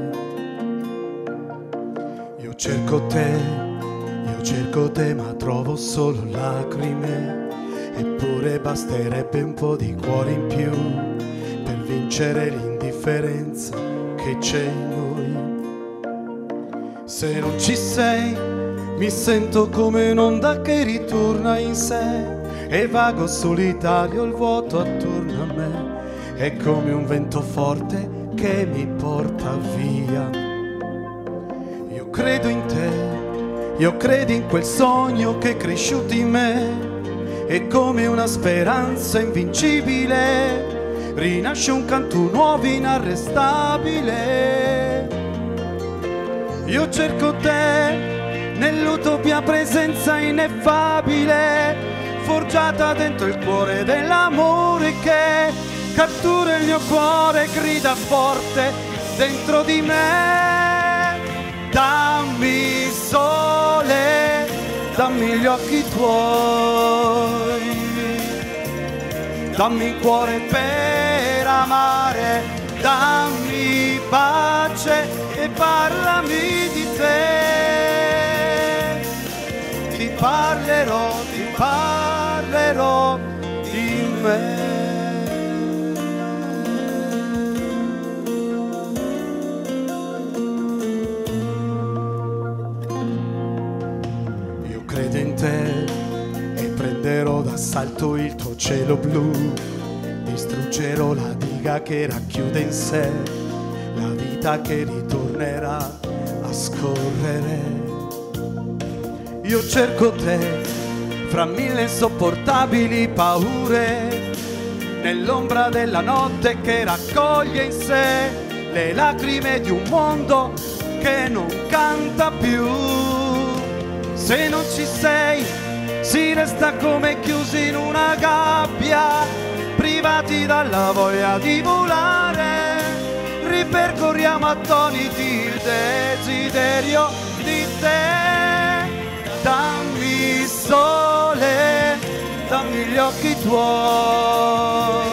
Io cerco te ma trovo solo lacrime, eppure basterebbe un po' di cuore in più per vincere l'indifferenza che c'è in noi. Se non ci sei mi sento come un'onda che ritorna in sé e vago solitario il vuoto attorno a me. È come un vento forte che mi porta via. Io credo in te, io credo in quel sogno che è cresciuto in me e come una speranza invincibile rinasce un canto nuovo inarrestabile. Io cerco te nell'utopia presenza ineffabile, forgiata dentro il cuore dell'amore che cattura il mio cuore, grida forte dentro di me. Dammi sole, dammi gli occhi tuoi, dammi il cuore per amare, dammi pace e parlami di te. Ti parlerò di me. Io credo in te e prenderò d'assalto il tuo cielo blu, distruggerò la diga che racchiude in sé la vita che ritornerà a scorrere. Io cerco te fra mille insopportabili paure, nell'ombra della notte che raccoglie in sé le lacrime di un mondo che non canta più. Se non ci sei, si resta come chiusi in una gabbia, privati dalla voglia di volare. Ripercorriamo attoniti il desiderio di te. Dammi sole, dammi gli occhi tuoi,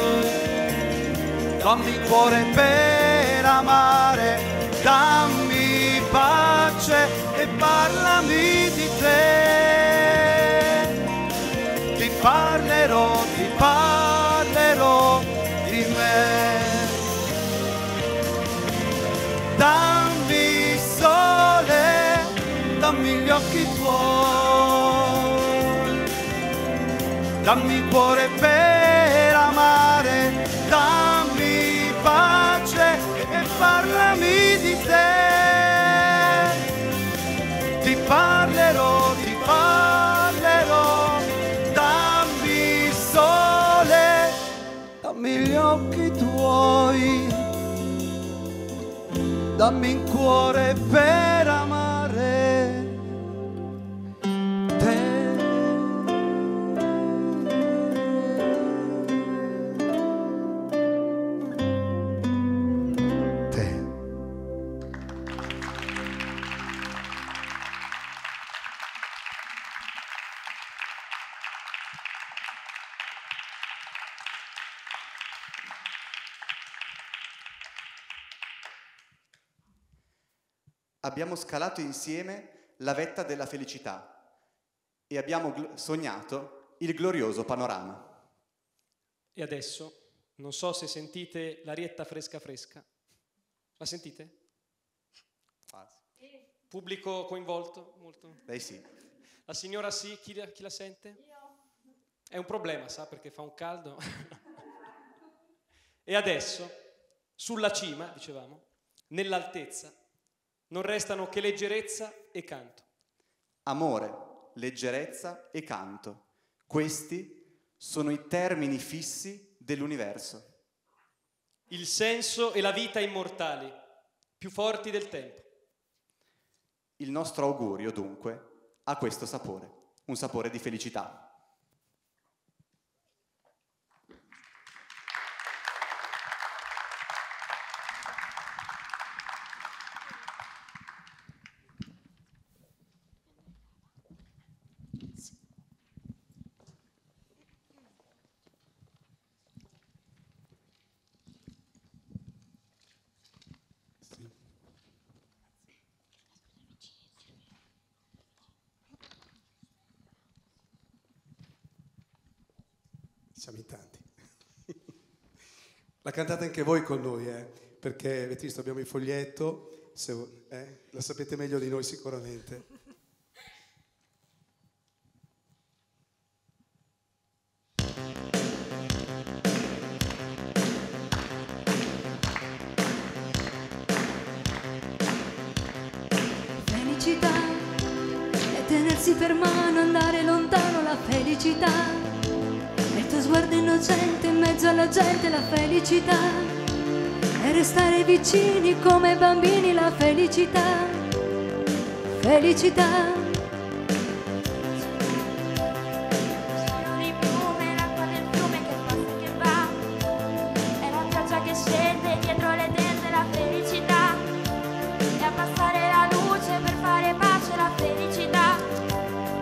dammi il cuore per amare, dammi pace e parlami di te. Ti parlerò di me. Dammi sole, dammi gli occhi tuoi, dammi il cuore per amare, dammi pace e parlami di te. Ti parlerò, dammi sole, dammi gli occhi tuoi, dammi il cuore per amare te. Abbiamo scalato insieme la vetta della felicità e abbiamo sognato il glorioso panorama. E adesso, non so se sentite l'arietta fresca fresca. La sentite? Quasi. Pubblico coinvolto? Molto? Lei sì. La signora sì, chi la sente? Io. È un problema, sa, perché fa un caldo. E adesso, sulla cima, dicevamo, nell'altezza, non restano che leggerezza e canto. Amore, leggerezza e canto. Questi sono i termini fissi dell'universo. Il senso e la vita immortali, più forti del tempo. Il nostro augurio, dunque, ha questo sapore, un sapore di felicità. Siamo in tanti. La cantate anche voi con noi, perché avete visto, abbiamo il foglietto, la sapete meglio di noi sicuramente. Felicità è tenersi per mano, andare lontano, la felicità. Il tuo sguardo innocente in mezzo alla gente, la felicità. E restare vicini come bambini, la felicità. Felicità. Sono di piume, l'acqua del fiume che passa e che va. È la pioggia che scende dietro le tende, la felicità. E abbassare la luce per fare pace, la felicità.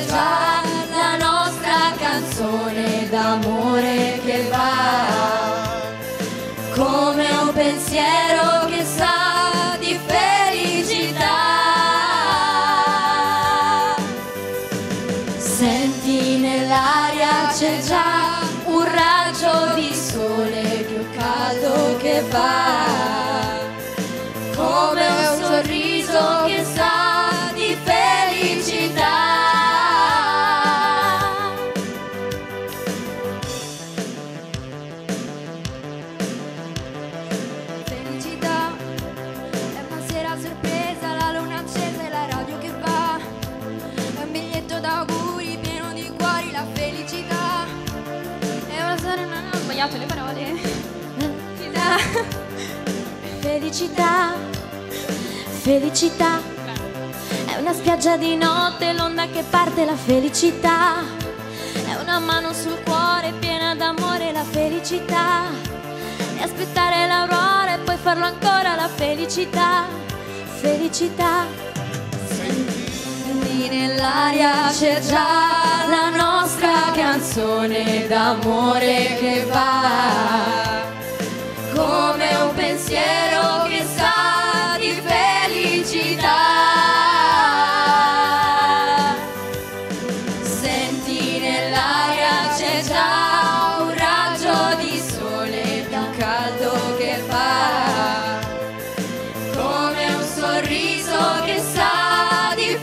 c'è già la nostra canzone d'amore che va, come un pensiero che sa di felicità. Senti nell'aria c'è già un raggio di sole più caldo che va, come un sorriso che sa di felicità. Felicità è una sera sorpresa, la luna accesa e la radio che va, è un biglietto d'auguri pieno di cuori, la felicità è una sera, non ho sbagliato le parole. Felicità, felicità, è una spiaggia di notte, l'onda che parte, la felicità, è una mano sul cuore piena d'amore, la felicità, e aspettare l'aurora e poi farlo ancora, la felicità, felicità. Senti nell'aria c'è già la nostra canzone d'amore che va, come un pensiero che sa di felicità. Senti nell'aria c'è già un raggio di sole più caldo che va, come un sorriso che sa di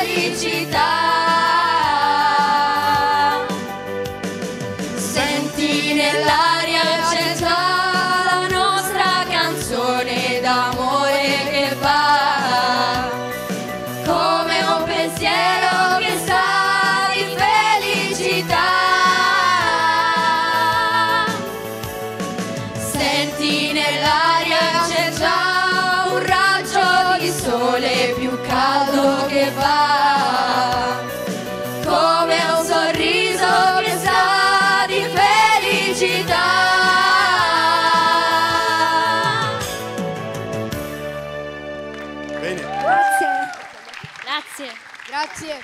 felicità. Senti nell'aria c'è già d'amore che va, come un pensiero che sa di felicità. Senti nell'aria c'è già un raggio di sole più caldo che va, come un sorriso che sa di felicità. Grazie. Grazie.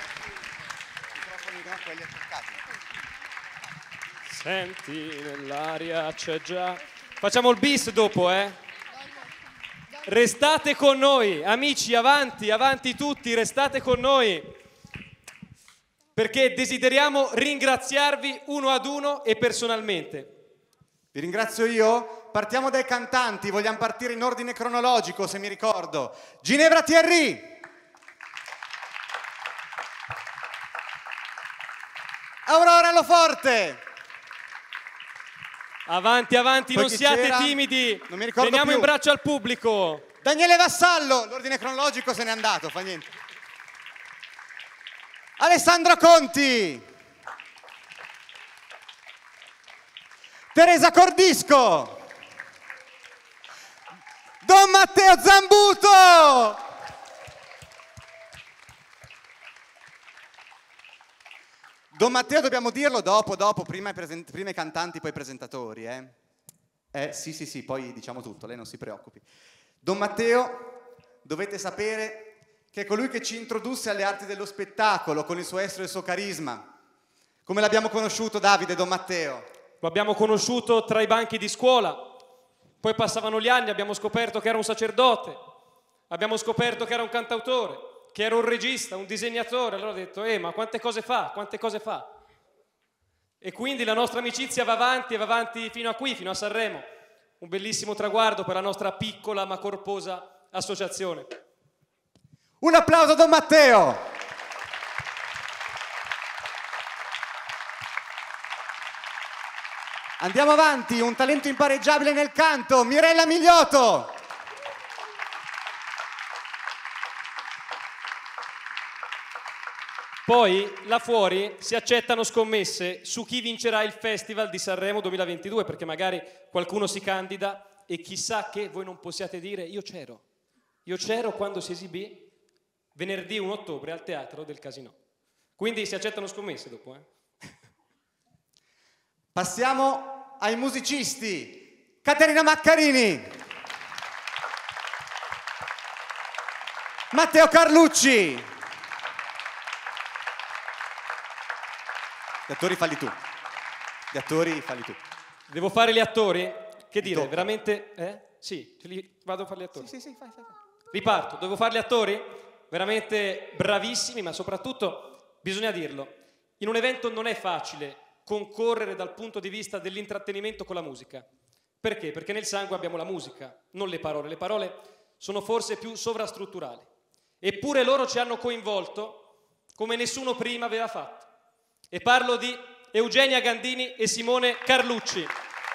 Senti nell'aria c'è già. Facciamo il bis dopo, Restate con noi, amici, avanti, avanti tutti, restate con noi. Perché desideriamo ringraziarvi uno ad uno e personalmente. Vi ringrazio io. Partiamo dai cantanti, vogliamo partire in ordine cronologico, se mi ricordo. Ginevra Thierry. Aurora Loforte. Avanti, avanti, Poi non chi siate c'era? timidi. Non mi ricordo Veniamo più. in braccio al pubblico. Daniele Vassallo, l'ordine cronologico se n'è andato, fa niente. Alessandro Conti. Teresa Cordisco. Don Matteo Zambuto. Don Matteo dobbiamo dirlo dopo, prima i cantanti, poi i presentatori, Sì, poi diciamo tutto, lei non si preoccupi. Don Matteo, dovete sapere che è colui che ci introdusse alle arti dello spettacolo con il suo estro e il suo carisma. Come l'abbiamo conosciuto, Davide, Don Matteo? Lo abbiamo conosciuto tra i banchi di scuola, poi passavano gli anni, abbiamo scoperto che era un sacerdote, abbiamo scoperto che era un cantautore, che era un regista, un disegnatore. Allora ho detto, ma quante cose fa, quante cose fa. E quindi la nostra amicizia va avanti fino a qui, fino a Sanremo. Un bellissimo traguardo per la nostra piccola ma corposa associazione. Un applauso a Don Matteo! Andiamo avanti, un talento impareggiabile nel canto, Mirella Migliotto! Poi, là fuori, si accettano scommesse su chi vincerà il Festival di Sanremo 2022, perché magari qualcuno si candida e chissà che voi non possiate dire io c'ero. Io c'ero quando si esibì venerdì 1 ottobre al Teatro del Casino. Quindi si accettano scommesse dopo, Passiamo ai musicisti. Caterina Maccarini. Matteo Carlucci. attori falli tu. Gli attori falli tu. Devo fare gli attori? Che dire, tocca. veramente... Sì, vado a fare gli attori. Sì, fai. Riparto, devo fare gli attori? Veramente bravissimi, ma soprattutto, bisogna dirlo, in un evento non è facile concorrere dal punto di vista dell'intrattenimento con la musica. Perché? Perché nel sangue abbiamo la musica, non le parole. Le parole sono forse più sovrastrutturali. Eppure loro ci hanno coinvolto come nessuno prima aveva fatto. E parlo di Eugenia Gandini e Simone Carlucci.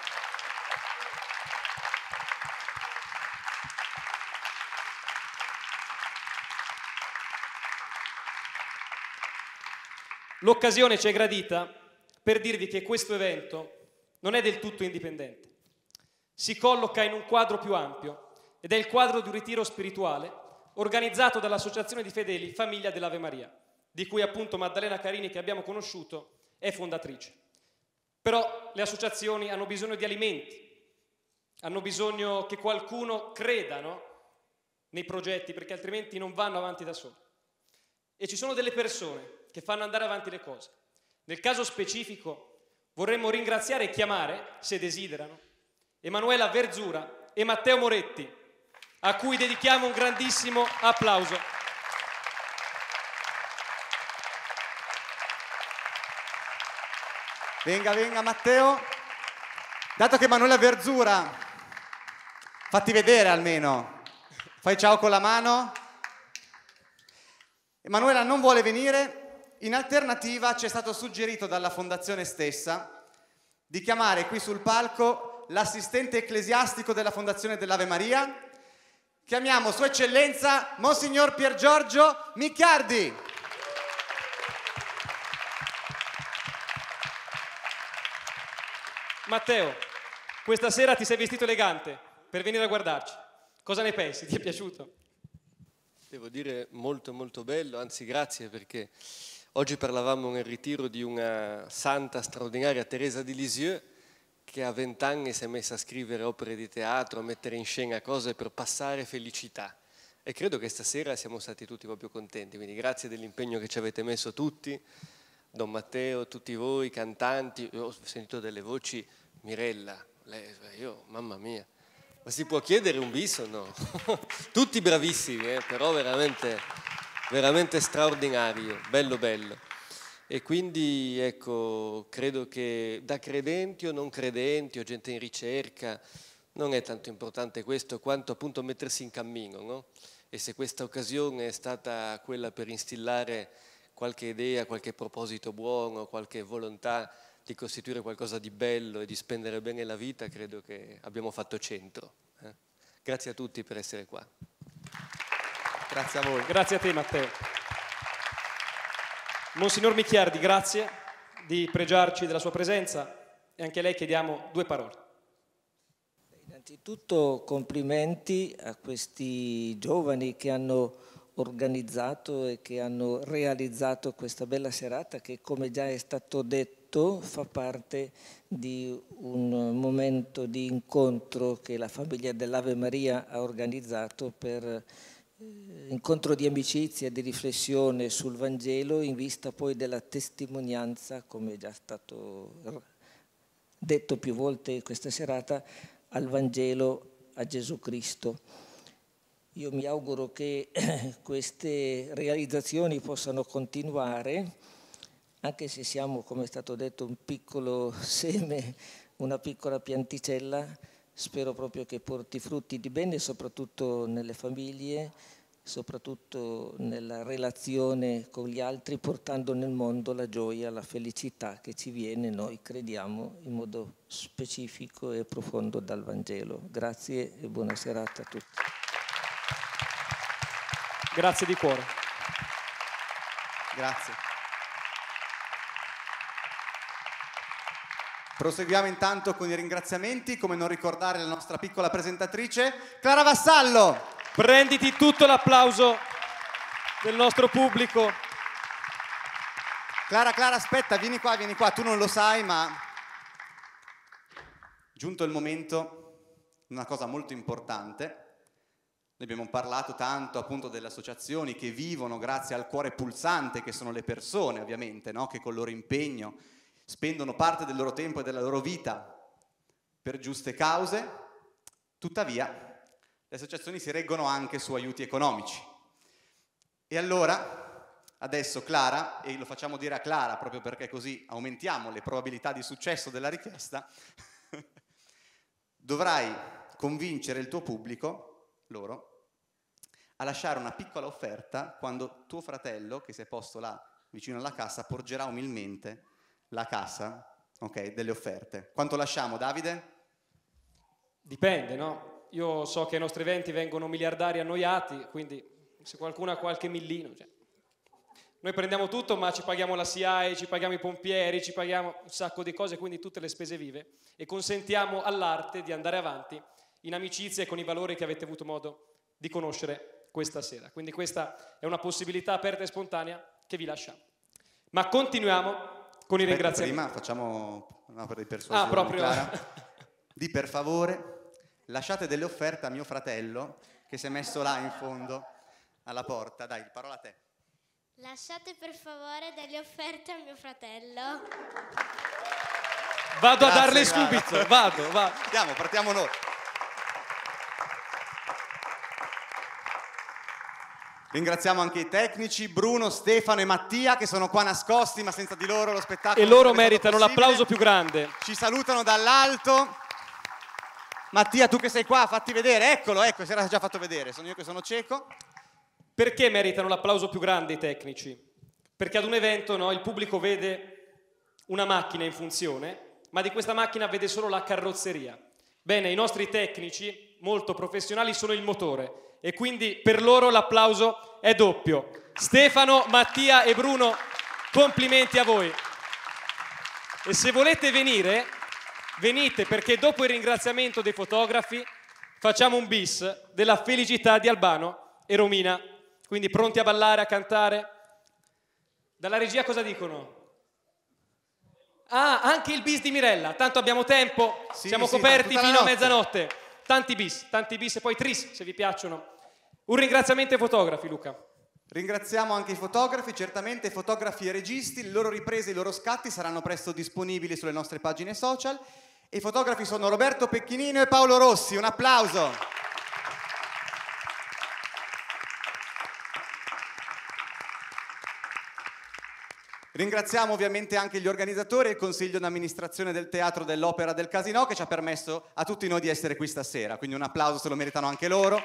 L'occasione ci è gradita per dirvi che questo evento non è del tutto indipendente. Si colloca in un quadro più ampio ed è il quadro di un ritiro spirituale organizzato dall'Associazione di Fedeli Famiglia dell'Ave Maria, di cui appunto Maddalena Carini, che abbiamo conosciuto, è fondatrice. Però le associazioni hanno bisogno di alimenti, hanno bisogno che qualcuno creda, no? Nei progetti, perché altrimenti non vanno avanti da soli. E ci sono delle persone che fanno andare avanti le cose. Nel caso specifico vorremmo ringraziare e chiamare, se desiderano, Emanuela Verzura e Matteo Moretti, a cui dedichiamo un grandissimo applauso. Venga Matteo. Dato che Emanuela Verzura, fatti vedere almeno. Fai ciao con la mano. Emanuela non vuole venire. In alternativa ci è stato suggerito dalla fondazione stessa di chiamare qui sul palco l'assistente ecclesiastico della Fondazione dell'Ave Maria. Chiamiamo Sua Eccellenza Monsignor Pier Giorgio Micchiardi. Matteo, questa sera ti sei vestito elegante per venire a guardarci. Cosa ne pensi? Ti è piaciuto? Devo dire molto molto bello, anzi grazie, perché oggi parlavamo nel ritiro di una santa straordinaria, Teresa di Lisieux, che a 20 anni si è messa a scrivere opere di teatro, a mettere in scena cose per passare felicità. E credo che stasera siamo stati tutti proprio contenti, quindi grazie dell'impegno che ci avete messo tutti, Don Matteo, tutti voi, cantanti. Io ho sentito delle voci, Mirella, io, mamma mia, ma si può chiedere un bis o no? Tutti bravissimi, però veramente straordinario, bello. E quindi ecco, credo che da credenti o non credenti o gente in ricerca non è tanto importante questo quanto appunto mettersi in cammino, no? E se questa occasione è stata quella per instillare qualche idea, qualche proposito buono, qualche volontà di costituire qualcosa di bello e di spendere bene la vita, credo che abbiamo fatto centro. Grazie a tutti per essere qua. Grazie a voi. Grazie a te, Matteo. Monsignor Micchiardi, grazie di pregiarci della sua presenza e anche a lei chiediamo 2 parole. Innanzitutto complimenti a questi giovani che hanno organizzato e che hanno realizzato questa bella serata che, come già è stato detto, fa parte di un momento di incontro che la famiglia dell'Ave Maria ha organizzato per incontro di amicizia e di riflessione sul Vangelo in vista poi della testimonianza, come è già stato detto più volte questa serata, al Vangelo, a Gesù Cristo. Io mi auguro che queste realizzazioni possano continuare, anche se siamo, come è stato detto, un piccolo seme, una piccola pianticella. Spero proprio che porti frutti di bene, soprattutto nelle famiglie, soprattutto nella relazione con gli altri, portando nel mondo la gioia, la felicità che ci viene, noi crediamo, in modo specifico e profondo dal Vangelo. Grazie e buona serata a tutti. Grazie di cuore. Grazie. Proseguiamo intanto con i ringraziamenti, come non ricordare la nostra piccola presentatrice, Clara Vassallo. Prenditi tutto l'applauso del nostro pubblico. Clara, aspetta, vieni qua, tu non lo sai, ma giunto il momento, una cosa molto importante. Noi abbiamo parlato tanto appunto delle associazioni che vivono grazie al cuore pulsante, che sono le persone ovviamente, no? Che con il loro impegno spendono parte del loro tempo e della loro vita per giuste cause, tuttavia le associazioni si reggono anche su aiuti economici. E allora, adesso Clara, e lo facciamo dire a Clara proprio perché così aumentiamo le probabilità di successo della richiesta, dovrai convincere il tuo pubblico, loro, a lasciare una piccola offerta quando tuo fratello, che si è posto là vicino alla cassa, porgerà umilmente la cassa, ok, delle offerte. Quanto lasciamo, Davide? Dipende, no? Io so che ai nostri eventi vengono miliardari annoiati, quindi se qualcuno ha qualche millino... Cioè, noi prendiamo tutto, ma ci paghiamo la SIAE, ci paghiamo i pompieri, ci paghiamo un sacco di cose, quindi tutte le spese vive, e consentiamo all'arte di andare avanti in amicizia e con i valori che avete avuto modo di conoscere questa sera. Quindi questa è una possibilità aperta e spontanea che vi lasciamo. Ma continuiamo con i ringraziamenti. Prima facciamo un'opera di persuasione. Proprio. Clara. Di per favore, lasciate delle offerte a mio fratello che si è messo là in fondo alla porta. Dai, parola a te. Lasciate per favore delle offerte a mio fratello. Vado a darle Clara. subito, vado. Partiamo noi. Ringraziamo anche i tecnici, Bruno, Stefano e Mattia, che sono qua nascosti, ma senza di loro lo spettacolo E loro non sarebbe meritano stato l'applauso possibile. più grande. Ci salutano dall'alto. Mattia, tu che sei qua, fatti vedere. Eccolo, ecco, si era già fatto vedere. Sono io che sono cieco. Perché meritano l'applauso più grande i tecnici? Perché ad un evento, no, il pubblico vede una macchina in funzione, ma di questa macchina vede solo la carrozzeria. Bene, i nostri tecnici, molto professionali, sono il motore, e quindi per loro l'applauso è doppio. Stefano, Mattia e Bruno, complimenti a voi. E se volete venire, venite, perché dopo il ringraziamento dei fotografi facciamo un bis della felicità di Albano e Romina. Quindi pronti a ballare, a cantare? Dalla regia cosa dicono? Ah, anche il bis di Mirella. Tanto abbiamo tempo, siamo coperti fino a mezzanotte. Tanti bis e poi tris, se vi piacciono. Un ringraziamento ai fotografi, Luca. Ringraziamo anche i fotografi, certamente i fotografi e registi, le loro riprese, i loro scatti saranno presto disponibili sulle nostre pagine social. E i fotografi sono Roberto Pecchinino e Paolo Rossi. Un applauso. Ringraziamo ovviamente anche gli organizzatori e il consiglio d'amministrazione del Teatro dell'Opera del Casinò che ci ha permesso a tutti noi di essere qui stasera, quindi un applauso se lo meritano anche loro.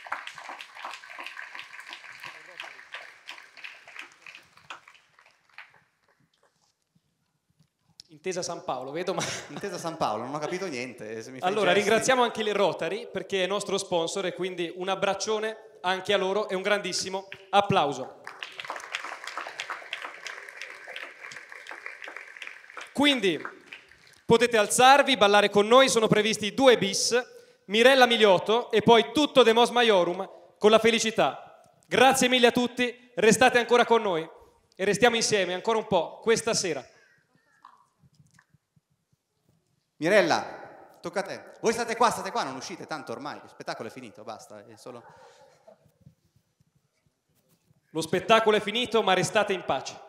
Intesa San Paolo, vedo, ma... Intesa San Paolo, non ho capito niente. Se mi fai Allora, gesti. ringraziamo anche le Rotary perché è nostro sponsor e quindi un abbraccione anche a loro e un grandissimo applauso. Quindi potete alzarvi, ballare con noi, sono previsti 2 bis, Mirella Miliotto e poi tutto de Mos Maiorum con la felicità. Grazie mille a tutti, restate ancora con noi e restiamo insieme ancora un po' questa sera. Mirella, tocca a te. Voi state qua, non uscite, tanto ormai il spettacolo è finito, basta. È solo... Lo spettacolo è finito, ma restate in pace.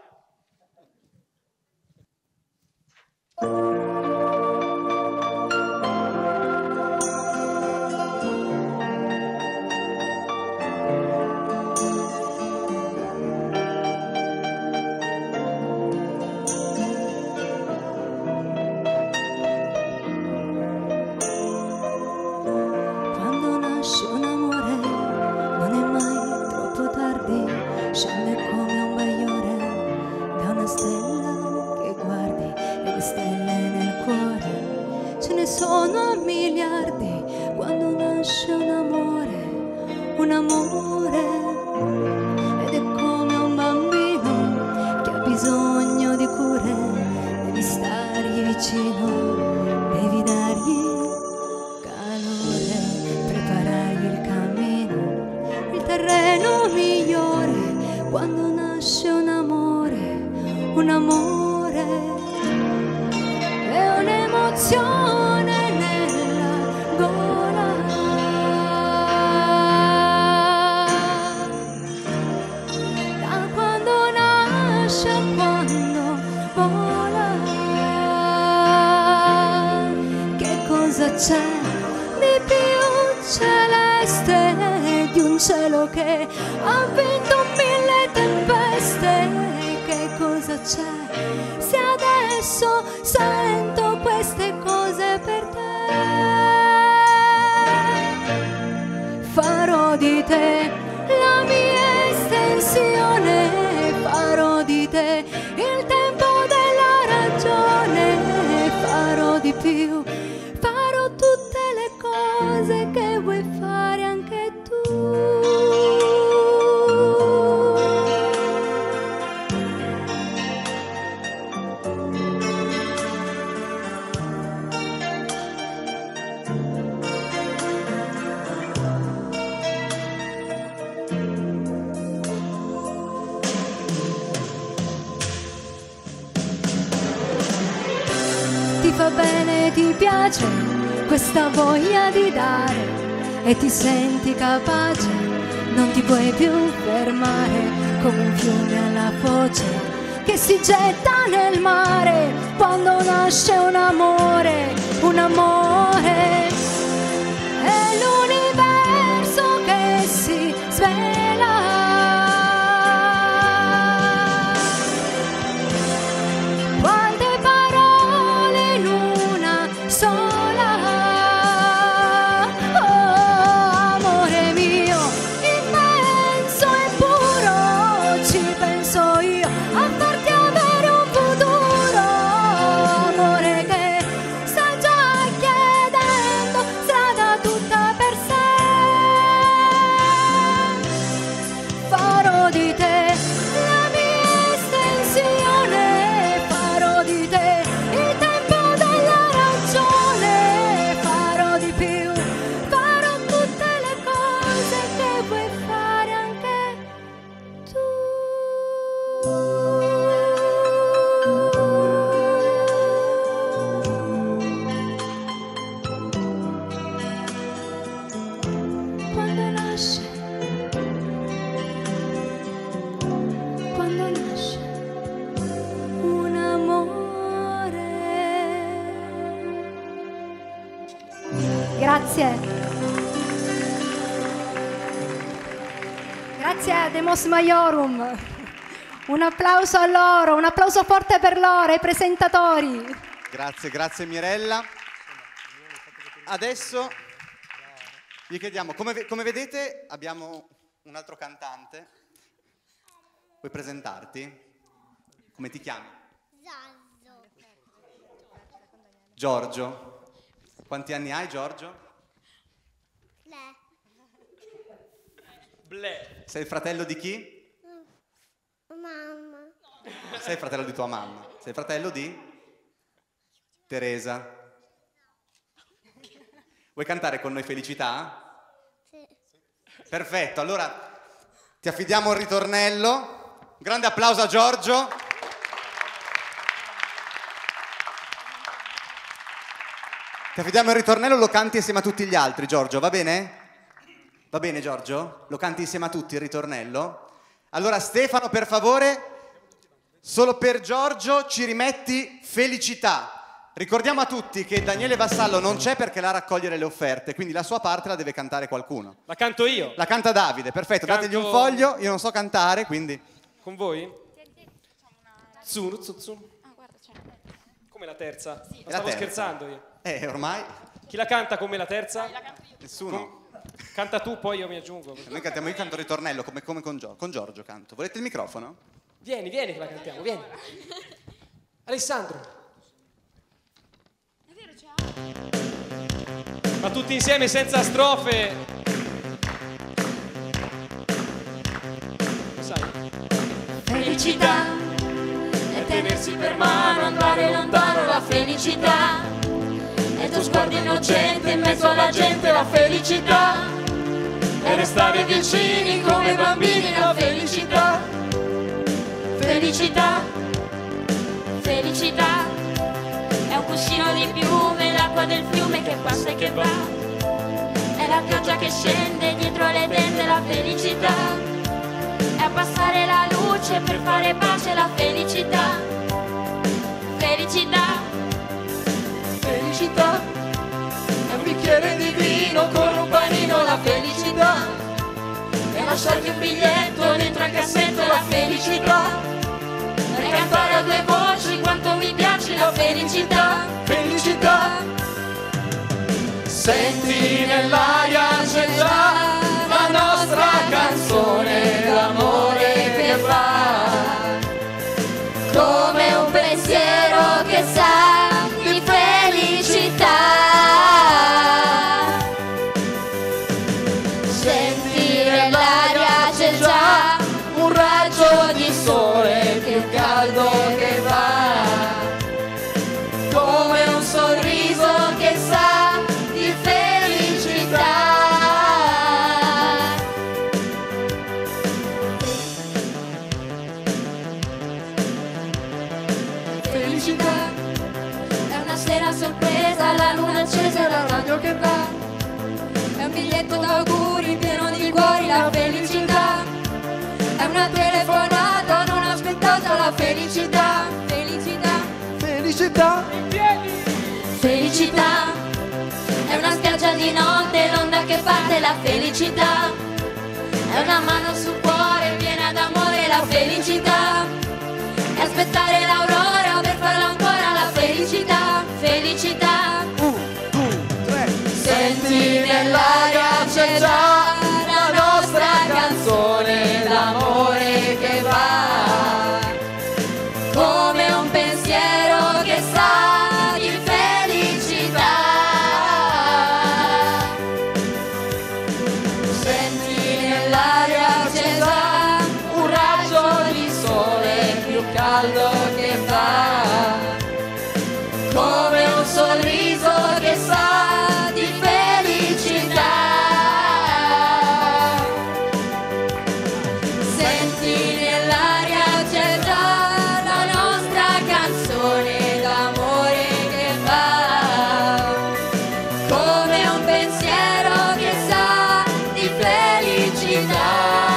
Quando nasce un amore non è mai troppo tardi, scende come un bagliore da una stella che guardi e le stelle nel cuore ce ne sono miliardi. Quando nasce un amore ed è come un bambino che ha bisogno di cure, devi stargli vicino, devi dargli calore, preparargli il cammino, il terreno migliore. Quando nasce un amore è un'emozione nella gola. Da quando nasce a quando vola. di un cielo che ha vinto 1000 tempeste. Che cosa c'è se adesso sento queste cose per te? Farò di te la mia estensione, farò di te il tempo della ragione, farò di più, farò tutte le cose che vuoi fare anche tu. Ti fa bene, ti piace questa voglia di dare e ti senti capace, non ti puoi più fermare, come un fiume alla foce che si getta nel mare quando nasce un amore, un amore. È l'universo che si svela. Quante parole in una sola. Oh, amore mio, immenso e puro, ci penso io a farti avere un futuro. Amore che sta già chiedendo strada tutta per sé. Farò di te la mia estensione, farò di te il tempo della ragione, farò di più, farò tutte le cose che vuoi fare anche tu. Quando nasce un amore. Grazie. Grazie a Demos Maiorum. Un applauso a loro, un applauso forte per loro, ai presentatori. Grazie, grazie Mirella. Adesso vi chiediamo, come vedete abbiamo un altro cantante. Vuoi presentarti? Come ti chiami? Giorgio. Quanti anni hai, Giorgio? Bleh. Sei il fratello di chi? Mamma. Sei il fratello di tua mamma. Sei il fratello di? Teresa. Vuoi cantare con noi Felicità? Sì. Perfetto, allora ti affidiamo il ritornello. Un grande applauso a Giorgio. Ti affidiamo il ritornello, lo canti insieme a tutti gli altri, Giorgio, va bene? Va bene, Giorgio? Lo canti insieme a tutti il ritornello? Allora, Stefano, per favore, solo per Giorgio ci rimetti Felicità. Ricordiamo a tutti che Daniele Vassallo non c'è perché la raccogliere le offerte, quindi la sua parte la deve cantare qualcuno. La canto io. La canta Davide, perfetto, Canto... dategli un foglio, io non so cantare, quindi... Con voi? Zuru, zuzzu. Come la terza? Sì. Ma stavo scherzando io. Ormai... Chi la canta come la terza? Nessuno. Canta tu, poi io mi aggiungo. Noi cantiamo, io canto il ritornello come con Giorgio. Con Giorgio canto. Volete il microfono? Vieni che la cantiamo, vieni. Alessandro. È vero, ciao. Ma tutti insieme senza strofe. Sai? Felicità è tenersi per mano, andare lontano, la felicità è tuo sguardo innocente in mezzo alla gente, la felicità è restare vicini come bambini, la felicità. Felicità, felicità è un cuscino di piume, l'acqua del fiume che passa e che va, è la pioggia che scende dietro le tende, la felicità è abbassare la luce per fare pace, la felicità. Felicità, Felicità è un bicchiere di vino con un panino, la felicità lasciarti un biglietto dentro al cassetto la felicità, e cantare a due voci quanto mi piace la felicità, felicità. Senti nell'aria c'è già la nostra canzone d'amore che va come un pensiero che sa di felicità. Senti nell'aria c'è già un raggio di sole più caldo che va come un sorriso che sa di felicità. Felicità è una sera sorpresa, la luna accesa e la radio che va, è un biglietto d'auguri pieno di cuori, la felicità è una telefonata non aspettata, la felicità, felicità, felicità. Felicità è una spiaggia di notte, l'onda che parte, la felicità è una mano sul cuore piena d'amore, la felicità è aspettare l'aurora per farla ancora, la felicità, felicità. 1, 2, 3. Senti nell'aria c'è già la nostra canzone d'amore che va come un pensiero che sa di felicità. Senti nell'aria c'è già un raggio di sole più caldo che va come un sorriso che sa di felicità. Senti nell'aria c'è già la nostra canzone d'amore che va come un pensiero che sa di felicità.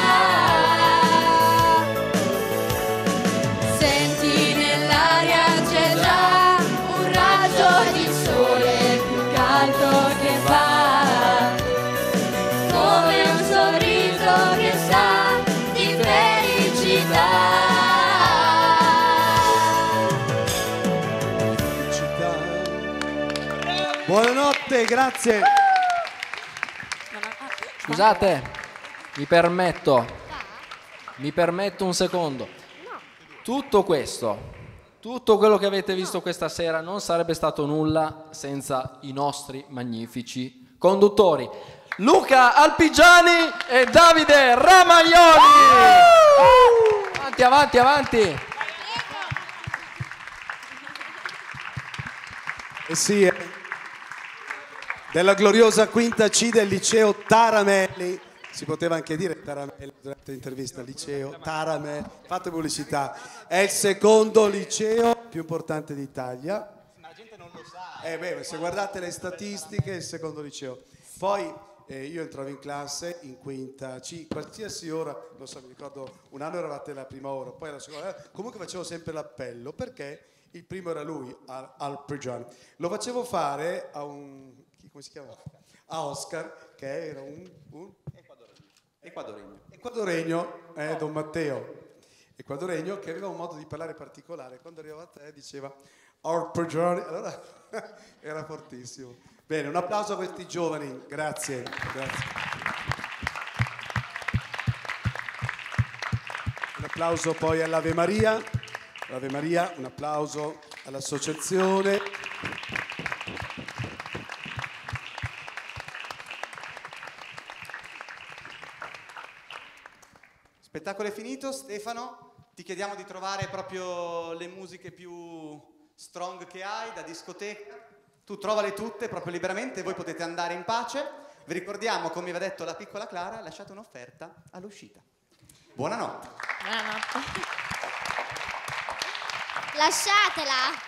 Senti nell'aria c'è già un raggio di sole più caldo che va come un sorriso che sa di felicità. Buonanotte, grazie. Scusate, mi permetto un secondo. Tutto questo, tutto quello che avete visto questa sera non sarebbe stato nulla senza i nostri magnifici conduttori Luca Alpigiani e Davide Ramaglioli. Avanti, avanti, avanti. Sì, della gloriosa quinta C del liceo Taramelli, si poteva anche dire Taramelli durante l'intervista, liceo Taramelli, fate pubblicità, è il secondo liceo più importante d'Italia. Ma la gente non lo sa. Se guardate le statistiche è il secondo liceo. Poi io entravo in classe in quinta C, qualsiasi ora, lo so, mi ricordo un anno eravate la prima ora, poi la seconda, comunque facevo sempre l'appello perché il primo era lui, Al Prigiani. Lo facevo fare a un, come si chiama? A Oscar, che era un Equadoregno, Don Matteo. Equadoregno, che aveva un modo di parlare particolare. Quando arrivava a te diceva Al Prigiani, allora era fortissimo. Bene, un applauso a questi giovani, grazie. Grazie. Un applauso poi all'Ave Maria. Ave Maria, un applauso all'associazione. Spettacolo è finito, Stefano, ti chiediamo di trovare proprio le musiche più strong che hai da discoteca. Tu trovale tutte proprio liberamente, voi potete andare in pace. Vi ricordiamo, come vi ha detto la piccola Clara, lasciate un'offerta all'uscita. Buonanotte. Buonanotte. Lasciatela!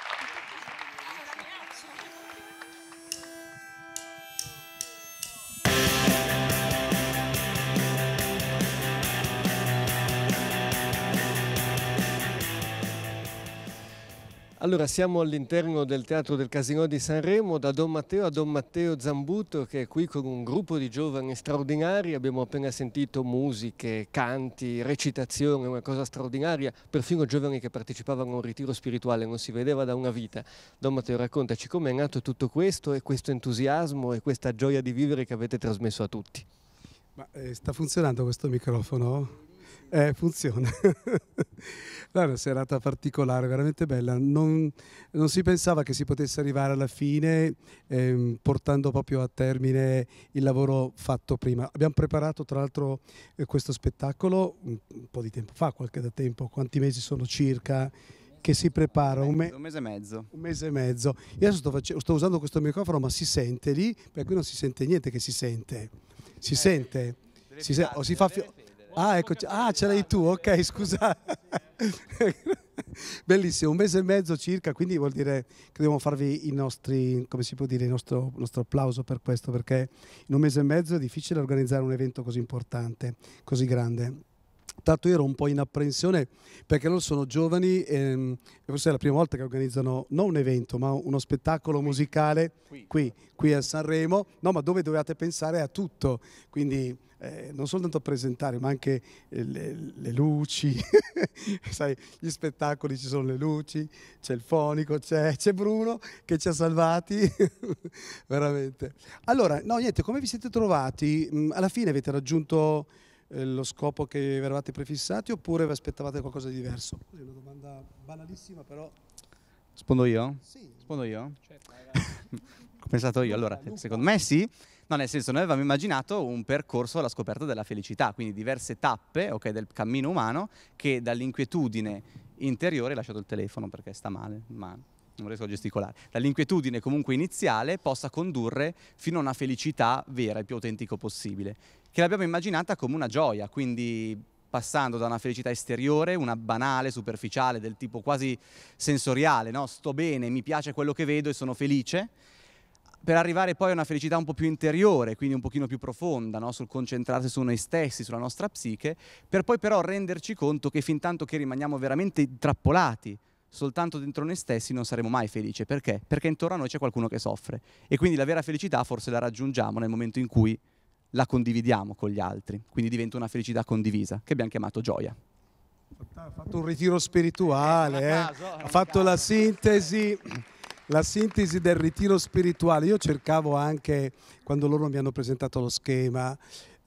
Allora, siamo all'interno del Teatro del Casinò di Sanremo, da Don Matteo a Don Matteo Zambuto, che è qui con un gruppo di giovani straordinari. Abbiamo appena sentito musiche, canti, recitazione, una cosa straordinaria, perfino giovani che partecipavano a un ritiro spirituale, non si vedeva da una vita. Don Matteo, raccontaci com'è nato tutto questo e questo entusiasmo e questa gioia di vivere che avete trasmesso a tutti. Ma, sta funzionando questo microfono? Funziona. No, è una serata particolare, veramente bella. Non si pensava che si potesse arrivare alla fine portando proprio a termine il lavoro fatto prima. Abbiamo preparato tra l'altro questo spettacolo un po' di tempo fa, da tempo. Quanti mesi sono circa che si prepara? Un mese e mezzo. Un mese e mezzo. Io adesso sto usando questo microfono, ma si sente lì? Perché qui non si sente niente che si sente. Si sente? O si fa ah, eccoci. Ah, ce l'hai tu, ok, scusa. Bellissimo, un mese e mezzo circa, quindi vuol dire che dobbiamo farvi i nostri, come si può dire, il nostro applauso per questo, perché in un mese e mezzo è difficile organizzare un evento così importante, così grande. Tanto io ero un po' in apprensione perché loro sono giovani e forse è la prima volta che organizzano non un evento ma uno spettacolo musicale qui a Sanremo, no, ma dove dovevate pensare a tutto, quindi non soltanto a presentare ma anche le luci, sai, gli spettacoli, ci sono le luci, c'è il fonico, c'è Bruno che ci ha salvati, veramente. Allora, no niente, come vi siete trovati? Alla fine avete raggiunto lo scopo che vi eravate prefissati oppure vi aspettavate qualcosa di diverso? È una domanda banalissima, però... Rispondo io? Sì. Rispondo io? Certo. Ho pensato io, allora, secondo me sì. No, nel senso, noi avevamo immaginato un percorso alla scoperta della felicità, quindi diverse tappe, ok, del cammino umano che dall'inquietudine interiore, ho lasciato il telefono perché sta male, ma non riesco a gesticolare, dall'inquietudine comunque iniziale possa condurre fino a una felicità vera, il più autentico possibile, che l'abbiamo immaginata come una gioia, quindi passando da una felicità esteriore, una banale, superficiale, del tipo quasi sensoriale, no? Sto bene, mi piace quello che vedo e sono felice, per arrivare poi a una felicità un po' più interiore, quindi un pochino più profonda, no? Sul concentrarsi su noi stessi, sulla nostra psiche, per poi però renderci conto che fin tanto che rimaniamo veramente intrappolati soltanto dentro noi stessi non saremo mai felici. Perché? Perché intorno a noi c'è qualcuno che soffre e quindi la vera felicità forse la raggiungiamo nel momento in cui la condividiamo con gli altri, quindi diventa una felicità condivisa, che abbiamo chiamato gioia. Ha fatto un ritiro spirituale, ha fatto la sintesi del ritiro spirituale. Io cercavo anche, quando loro mi hanno presentato lo schema,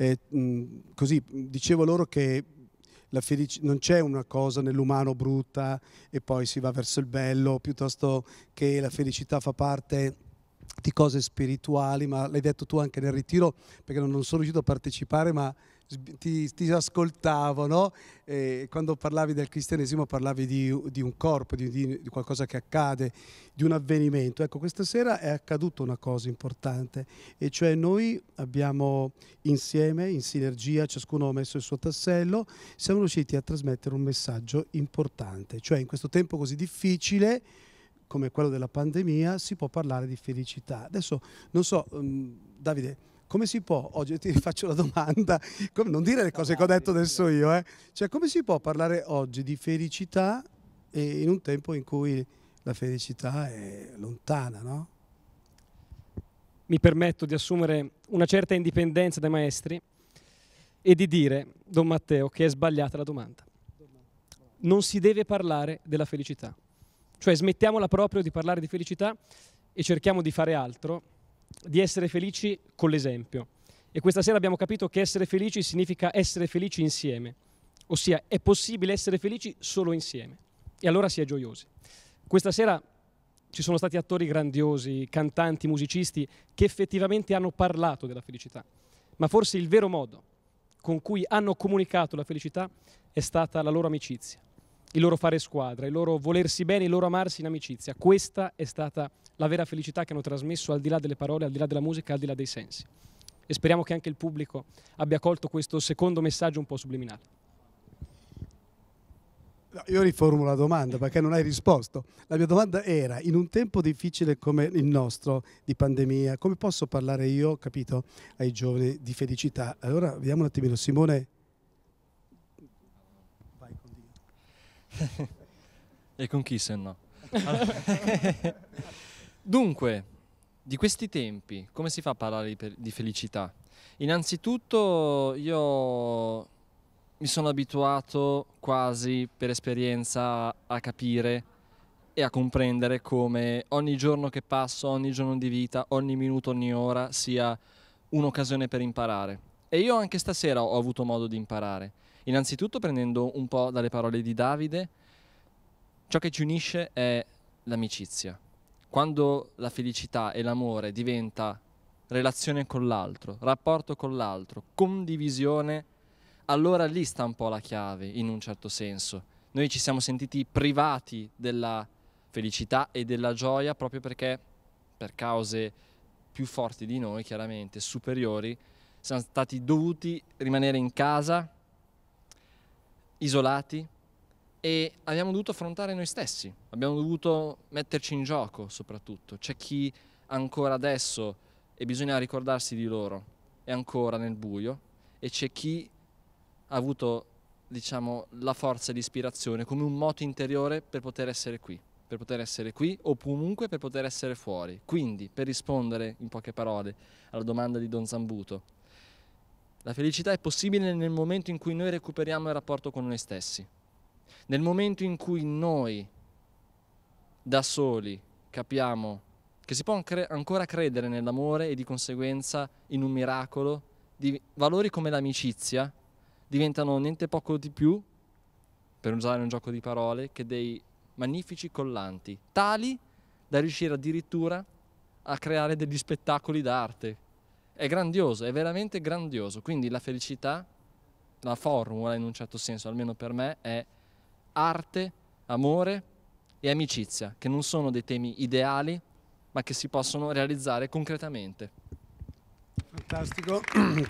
così dicevo loro che non c'è una cosa nell'umano brutta e poi si va verso il bello, piuttosto che la felicità fa parte di cose spirituali, ma l'hai detto tu anche nel ritiro, perché non sono riuscito a partecipare, ma ti ascoltavo, no? E quando parlavi del cristianesimo parlavi di un corpo, di qualcosa che accade, di un avvenimento. Ecco, questa sera è accaduto una cosa importante, e cioè noi abbiamo insieme, in sinergia, ciascuno ha messo il suo tassello, siamo riusciti a trasmettere un messaggio importante, cioè in questo tempo così difficile come quello della pandemia si può parlare di felicità. Adesso non so, Davide, come si può, oggi ti faccio la domanda, non dire le cose che ho detto adesso io, cioè come si può parlare oggi di felicità in un tempo in cui la felicità è lontana, no? Mi permetto di assumere una certa indipendenza dai maestri e di dire, Don Matteo, che è sbagliata la domanda. Non si deve parlare della felicità. Cioè smettiamola proprio di parlare di felicità e cerchiamo di fare altro, di essere felici con l'esempio. E questa sera abbiamo capito che essere felici significa essere felici insieme, ossia è possibile essere felici solo insieme. E allora si è gioiosi. Questa sera ci sono stati attori grandiosi, cantanti, musicisti che effettivamente hanno parlato della felicità, ma forse il vero modo con cui hanno comunicato la felicità è stata la loro amicizia, il loro fare squadra, il loro volersi bene, il loro amarsi in amicizia. Questa è stata la vera felicità che hanno trasmesso al di là delle parole, al di là della musica, al di là dei sensi. E speriamo che anche il pubblico abbia colto questo secondo messaggio un po' subliminale. No, io riformulo la domanda perché non hai risposto. La mia domanda era, in un tempo difficile come il nostro, di pandemia, come posso parlare io, capito, ai giovani di felicità? Allora vediamo un attimino, Simone. E con chi se no? Dunque, di questi tempi, come si fa a parlare di felicità? Innanzitutto io mi sono abituato quasi per esperienza a capire e a comprendere come ogni giorno che passo, ogni giorno di vita, ogni minuto, ogni ora sia un'occasione per imparare. E io anche stasera ho avuto modo di imparare. Innanzitutto prendendo un po' dalle parole di Davide, ciò che ci unisce è l'amicizia. Quando la felicità e l'amore diventa relazione con l'altro, rapporto con l'altro, condivisione, allora lì sta un po' la chiave, in un certo senso. Noi ci siamo sentiti privati della felicità e della gioia proprio perché, per cause più forti di noi, chiaramente, superiori, siamo stati dovuti rimanere in casa, isolati, e abbiamo dovuto affrontare noi stessi, abbiamo dovuto metterci in gioco soprattutto. C'è chi ancora adesso, e bisogna ricordarsi di loro, è ancora nel buio, e c'è chi ha avuto, diciamo, la forza e l'ispirazione come un moto interiore per poter essere qui, o comunque per poter essere fuori. Quindi, per rispondere in poche parole alla domanda di Don Zambuto, la felicità è possibile nel momento in cui noi recuperiamo il rapporto con noi stessi. Nel momento in cui noi, da soli, capiamo che si può ancora credere nell'amore e di conseguenza in un miracolo, di valori come l'amicizia diventano niente poco di più, per usare un gioco di parole, che dei magnifici collanti, tali da riuscire addirittura a creare degli spettacoli d'arte. È grandioso, è veramente grandioso. Quindi la felicità, la formula in un certo senso, almeno per me, è arte, amore e amicizia, che non sono dei temi ideali, ma che si possono realizzare concretamente. Fantastico.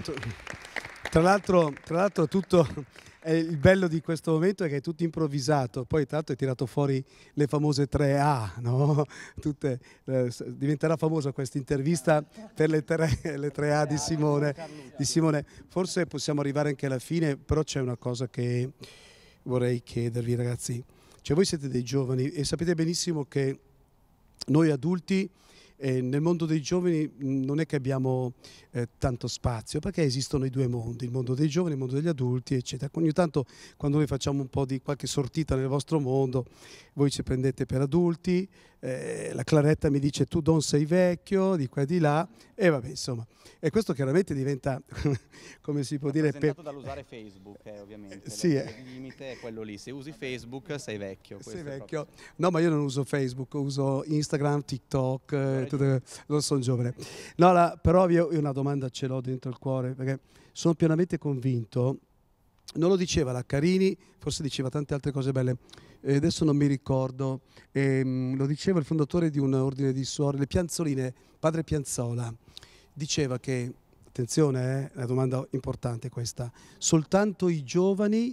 Tra l'altro tutto il bello di questo momento è che è tutto improvvisato, poi tra l'altro hai tirato fuori le famose 3A, no? Diventerà famosa questa intervista per le 3A di Simone. Forse possiamo arrivare anche alla fine, però c'è una cosa che vorrei chiedervi, ragazzi. Cioè, voi siete dei giovani e sapete benissimo che noi adulti nel mondo dei giovani non è che abbiamo tanto spazio, perché esistono i due mondi, il mondo dei giovani e il mondo degli adulti, eccetera. Ogni tanto, quando noi facciamo un po' di qualche sortita nel vostro mondo, voi ci prendete per adulti, la Claretta mi dice tu non sei vecchio, di qua e di là, e vabbè, insomma. E questo chiaramente diventa, come si può dire... Rappresentato dall'usare Facebook, ovviamente. Sì, il limite è quello lì, se usi Facebook sei vecchio. Sei vecchio. No, ma io non uso Facebook, uso Instagram, TikTok, non sono giovane. No, però io una domanda ce l'ho dentro il cuore, perché sono pienamente convinto, non lo diceva la Carini, forse diceva tante altre cose belle, adesso non mi ricordo, lo diceva il fondatore di un ordine di suore, le Pianzoline, padre Piazzolla, diceva che, attenzione, è una domanda importante questa, soltanto i giovani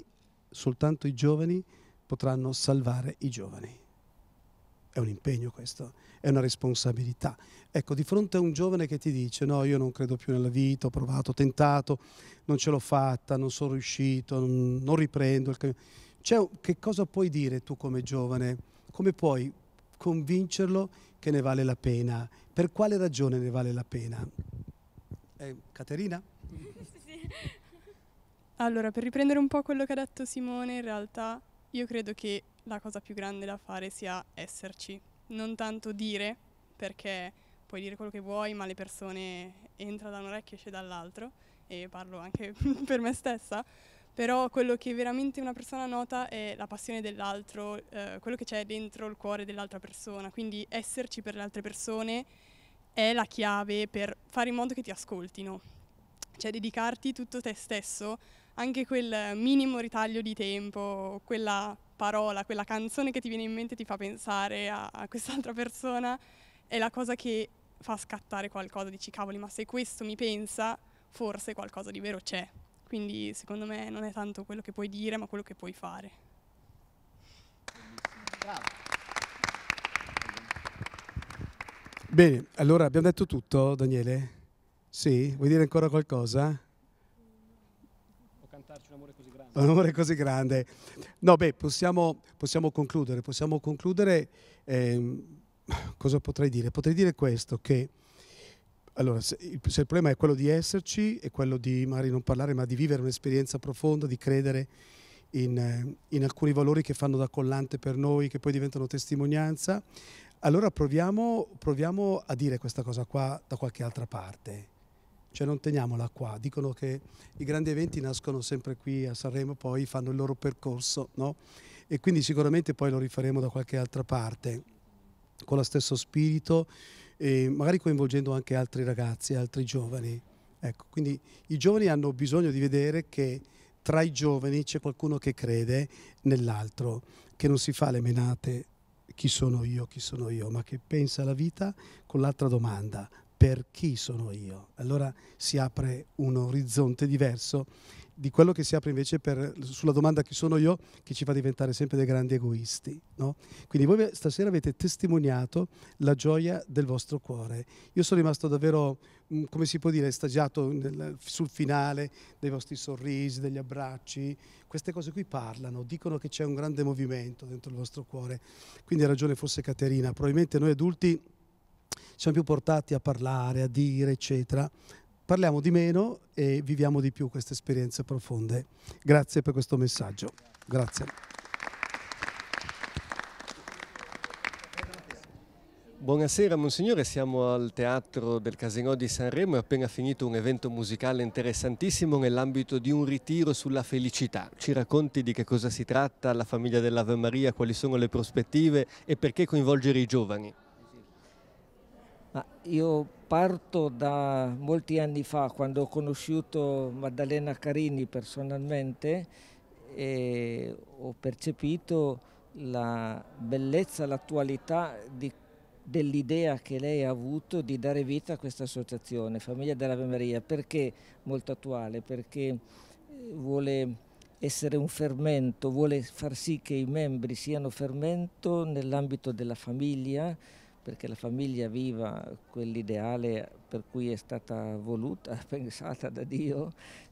potranno salvare i giovani. È un impegno questo, è una responsabilità. Ecco, di fronte a un giovane che ti dice no, io non credo più nella vita, ho provato, ho tentato, non ce l'ho fatta, non sono riuscito, non riprendo. Cioè, che cosa puoi dire tu come giovane? Come puoi convincerlo che ne vale la pena? Per quale ragione ne vale la pena? Caterina? Sì. Allora, per riprendere un po' quello che ha detto Simone, in realtà io credo che la cosa più grande da fare sia esserci, non tanto dire, perché puoi dire quello che vuoi, ma le persone entra da un orecchio e esce dall'altro, e parlo anche per me stessa, però quello che veramente una persona nota è la passione dell'altro, quello che c'è dentro il cuore dell'altra persona, quindi esserci per le altre persone è la chiave per fare in modo che ti ascoltino, cioè dedicarti tutto te stesso, anche quel minimo ritaglio di tempo, quella parola, quella canzone che ti viene in mente e ti fa pensare a quest'altra persona, è la cosa che fa scattare qualcosa, dici cavoli, ma se questo mi pensa, forse qualcosa di vero c'è. Quindi secondo me non è tanto quello che puoi dire, ma quello che puoi fare. Bravo. Bene, allora abbiamo detto tutto, Daniele? Sì? Vuoi dire ancora qualcosa? cantarci un amore così grande. Un amore così grande. No, beh, possiamo concludere. Cosa potrei dire? Potrei dire questo, che allora, se il problema è quello di esserci, è quello di magari non parlare, ma di vivere un'esperienza profonda, di credere in alcuni valori che fanno da collante per noi, che poi diventano testimonianza, allora proviamo a dire questa cosa qua da qualche altra parte. Cioè non teniamola qua. Dicono che i grandi eventi nascono sempre qui a Sanremo, poi fanno il loro percorso, no? E quindi sicuramente poi lo rifaremo da qualche altra parte, con lo stesso spirito, e magari coinvolgendo anche altri ragazzi, altri giovani. Ecco, quindi i giovani hanno bisogno di vedere che tra i giovani c'è qualcuno che crede nell'altro, che non si fa le menate chi sono io, ma che pensa alla vita con l'altra domanda: per chi sono io? Allora si apre un orizzonte diverso di quello che si apre invece sulla domanda chi sono io, che ci fa diventare sempre dei grandi egoisti, no? Quindi voi stasera avete testimoniato la gioia del vostro cuore. Io sono rimasto davvero, come si può dire, estasiato sul finale dei vostri sorrisi, degli abbracci. Queste cose qui parlano, dicono che c'è un grande movimento dentro il vostro cuore. Quindi ha ragione forse Caterina, probabilmente noi adulti siamo più portati a parlare, a dire, eccetera. Parliamo di meno e viviamo di più queste esperienze profonde. Grazie per questo messaggio. Grazie. Buonasera Monsignore, siamo al Teatro del Casinò di Sanremo, è appena finito un evento musicale interessantissimo nell'ambito di un ritiro sulla felicità. Ci racconti di che cosa si tratta, la famiglia dell'Ave Maria, quali sono le prospettive e perché coinvolgere i giovani? Io parto da molti anni fa, quando ho conosciuto Maddalena Carini personalmente, e ho percepito la bellezza, l'attualità dell'idea che lei ha avuto di dare vita a questa associazione, Famiglia dell'Ave Maria. Perché molto attuale? Perché vuole essere un fermento, vuole far sì che i membri siano fermento nell'ambito della famiglia, perché la famiglia viva quell'ideale per cui è stata voluta, pensata da Dio.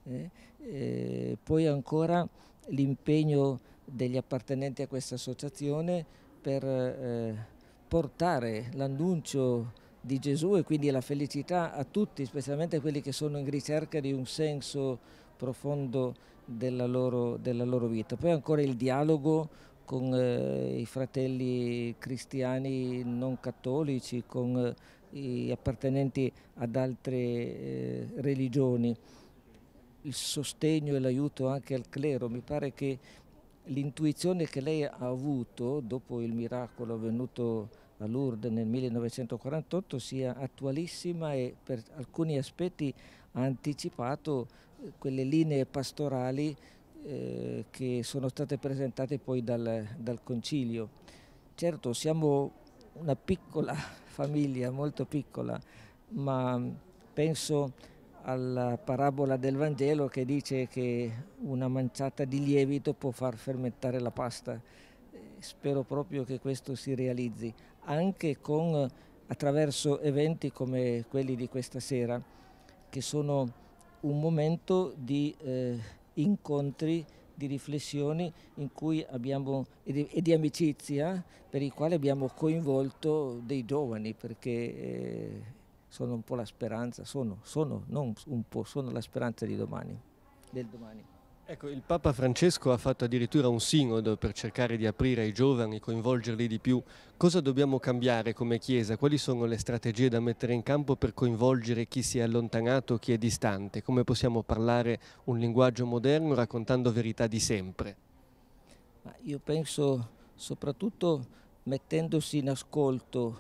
Poi ancora l'impegno degli appartenenti a questa associazione per portare l'annuncio di Gesù e quindi la felicità a tutti, specialmente quelli che sono in ricerca di un senso profondo della loro vita. Poi ancora il dialogo con i fratelli cristiani non cattolici, con gli appartenenti ad altre religioni, il sostegno e l'aiuto anche al clero. Mi pare che l'intuizione che lei ha avuto dopo il miracolo avvenuto a Lourdes nel 1948 sia attualissima e per alcuni aspetti ha anticipato quelle linee pastorali che sono state presentate poi dal Concilio. Certo, siamo una piccola famiglia, molto piccola, ma penso alla parabola del Vangelo che dice che una manciata di lievito può far fermentare la pasta. Spero proprio che questo si realizzi, anche attraverso eventi come quelli di questa sera, che sono un momento di incontri, di riflessioni in cui e di amicizia per i quali abbiamo coinvolto dei giovani, perché sono un po' la speranza, non un po', sono la speranza del domani. Ecco, il Papa Francesco ha fatto addirittura un sinodo per cercare di aprire ai giovani, coinvolgerli di più. Cosa dobbiamo cambiare come Chiesa? Quali sono le strategie da mettere in campo per coinvolgere chi si è allontanato, chi è distante? Come possiamo parlare un linguaggio moderno raccontando verità di sempre? Io penso soprattutto mettendosi in ascolto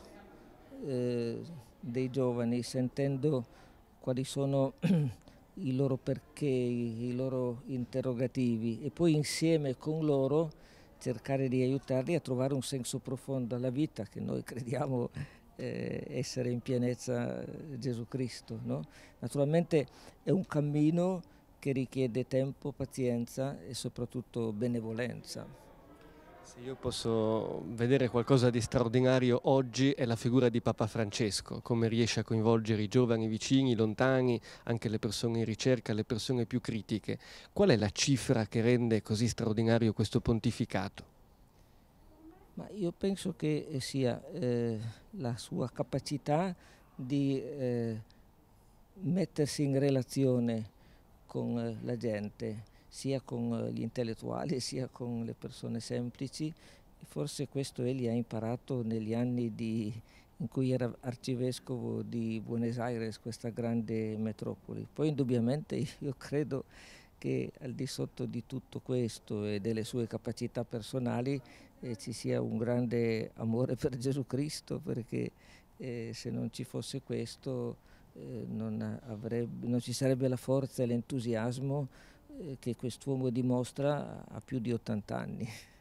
dei giovani, sentendo quali sono i loro perché, i loro interrogativi e poi insieme con loro cercare di aiutarli a trovare un senso profondo alla vita che noi crediamo essere in pienezza Gesù Cristo, no? Naturalmente è un cammino che richiede tempo, pazienza e soprattutto benevolenza. Se io posso vedere qualcosa di straordinario oggi è la figura di Papa Francesco, come riesce a coinvolgere i giovani vicini, i lontani, anche le persone in ricerca, le persone più critiche. Qual è la cifra che rende così straordinario questo pontificato? Ma io penso che sia la sua capacità di mettersi in relazione con la gente, sia con gli intellettuali sia con le persone semplici, e forse questo egli ha imparato negli anni in cui era arcivescovo di Buenos Aires, questa grande metropoli. Poi indubbiamente io credo che al di sotto di tutto questo e delle sue capacità personali ci sia un grande amore per Gesù Cristo, perché se non ci fosse questo non ci sarebbe la forza e l'entusiasmo che quest'uomo dimostra a più di 80 anni.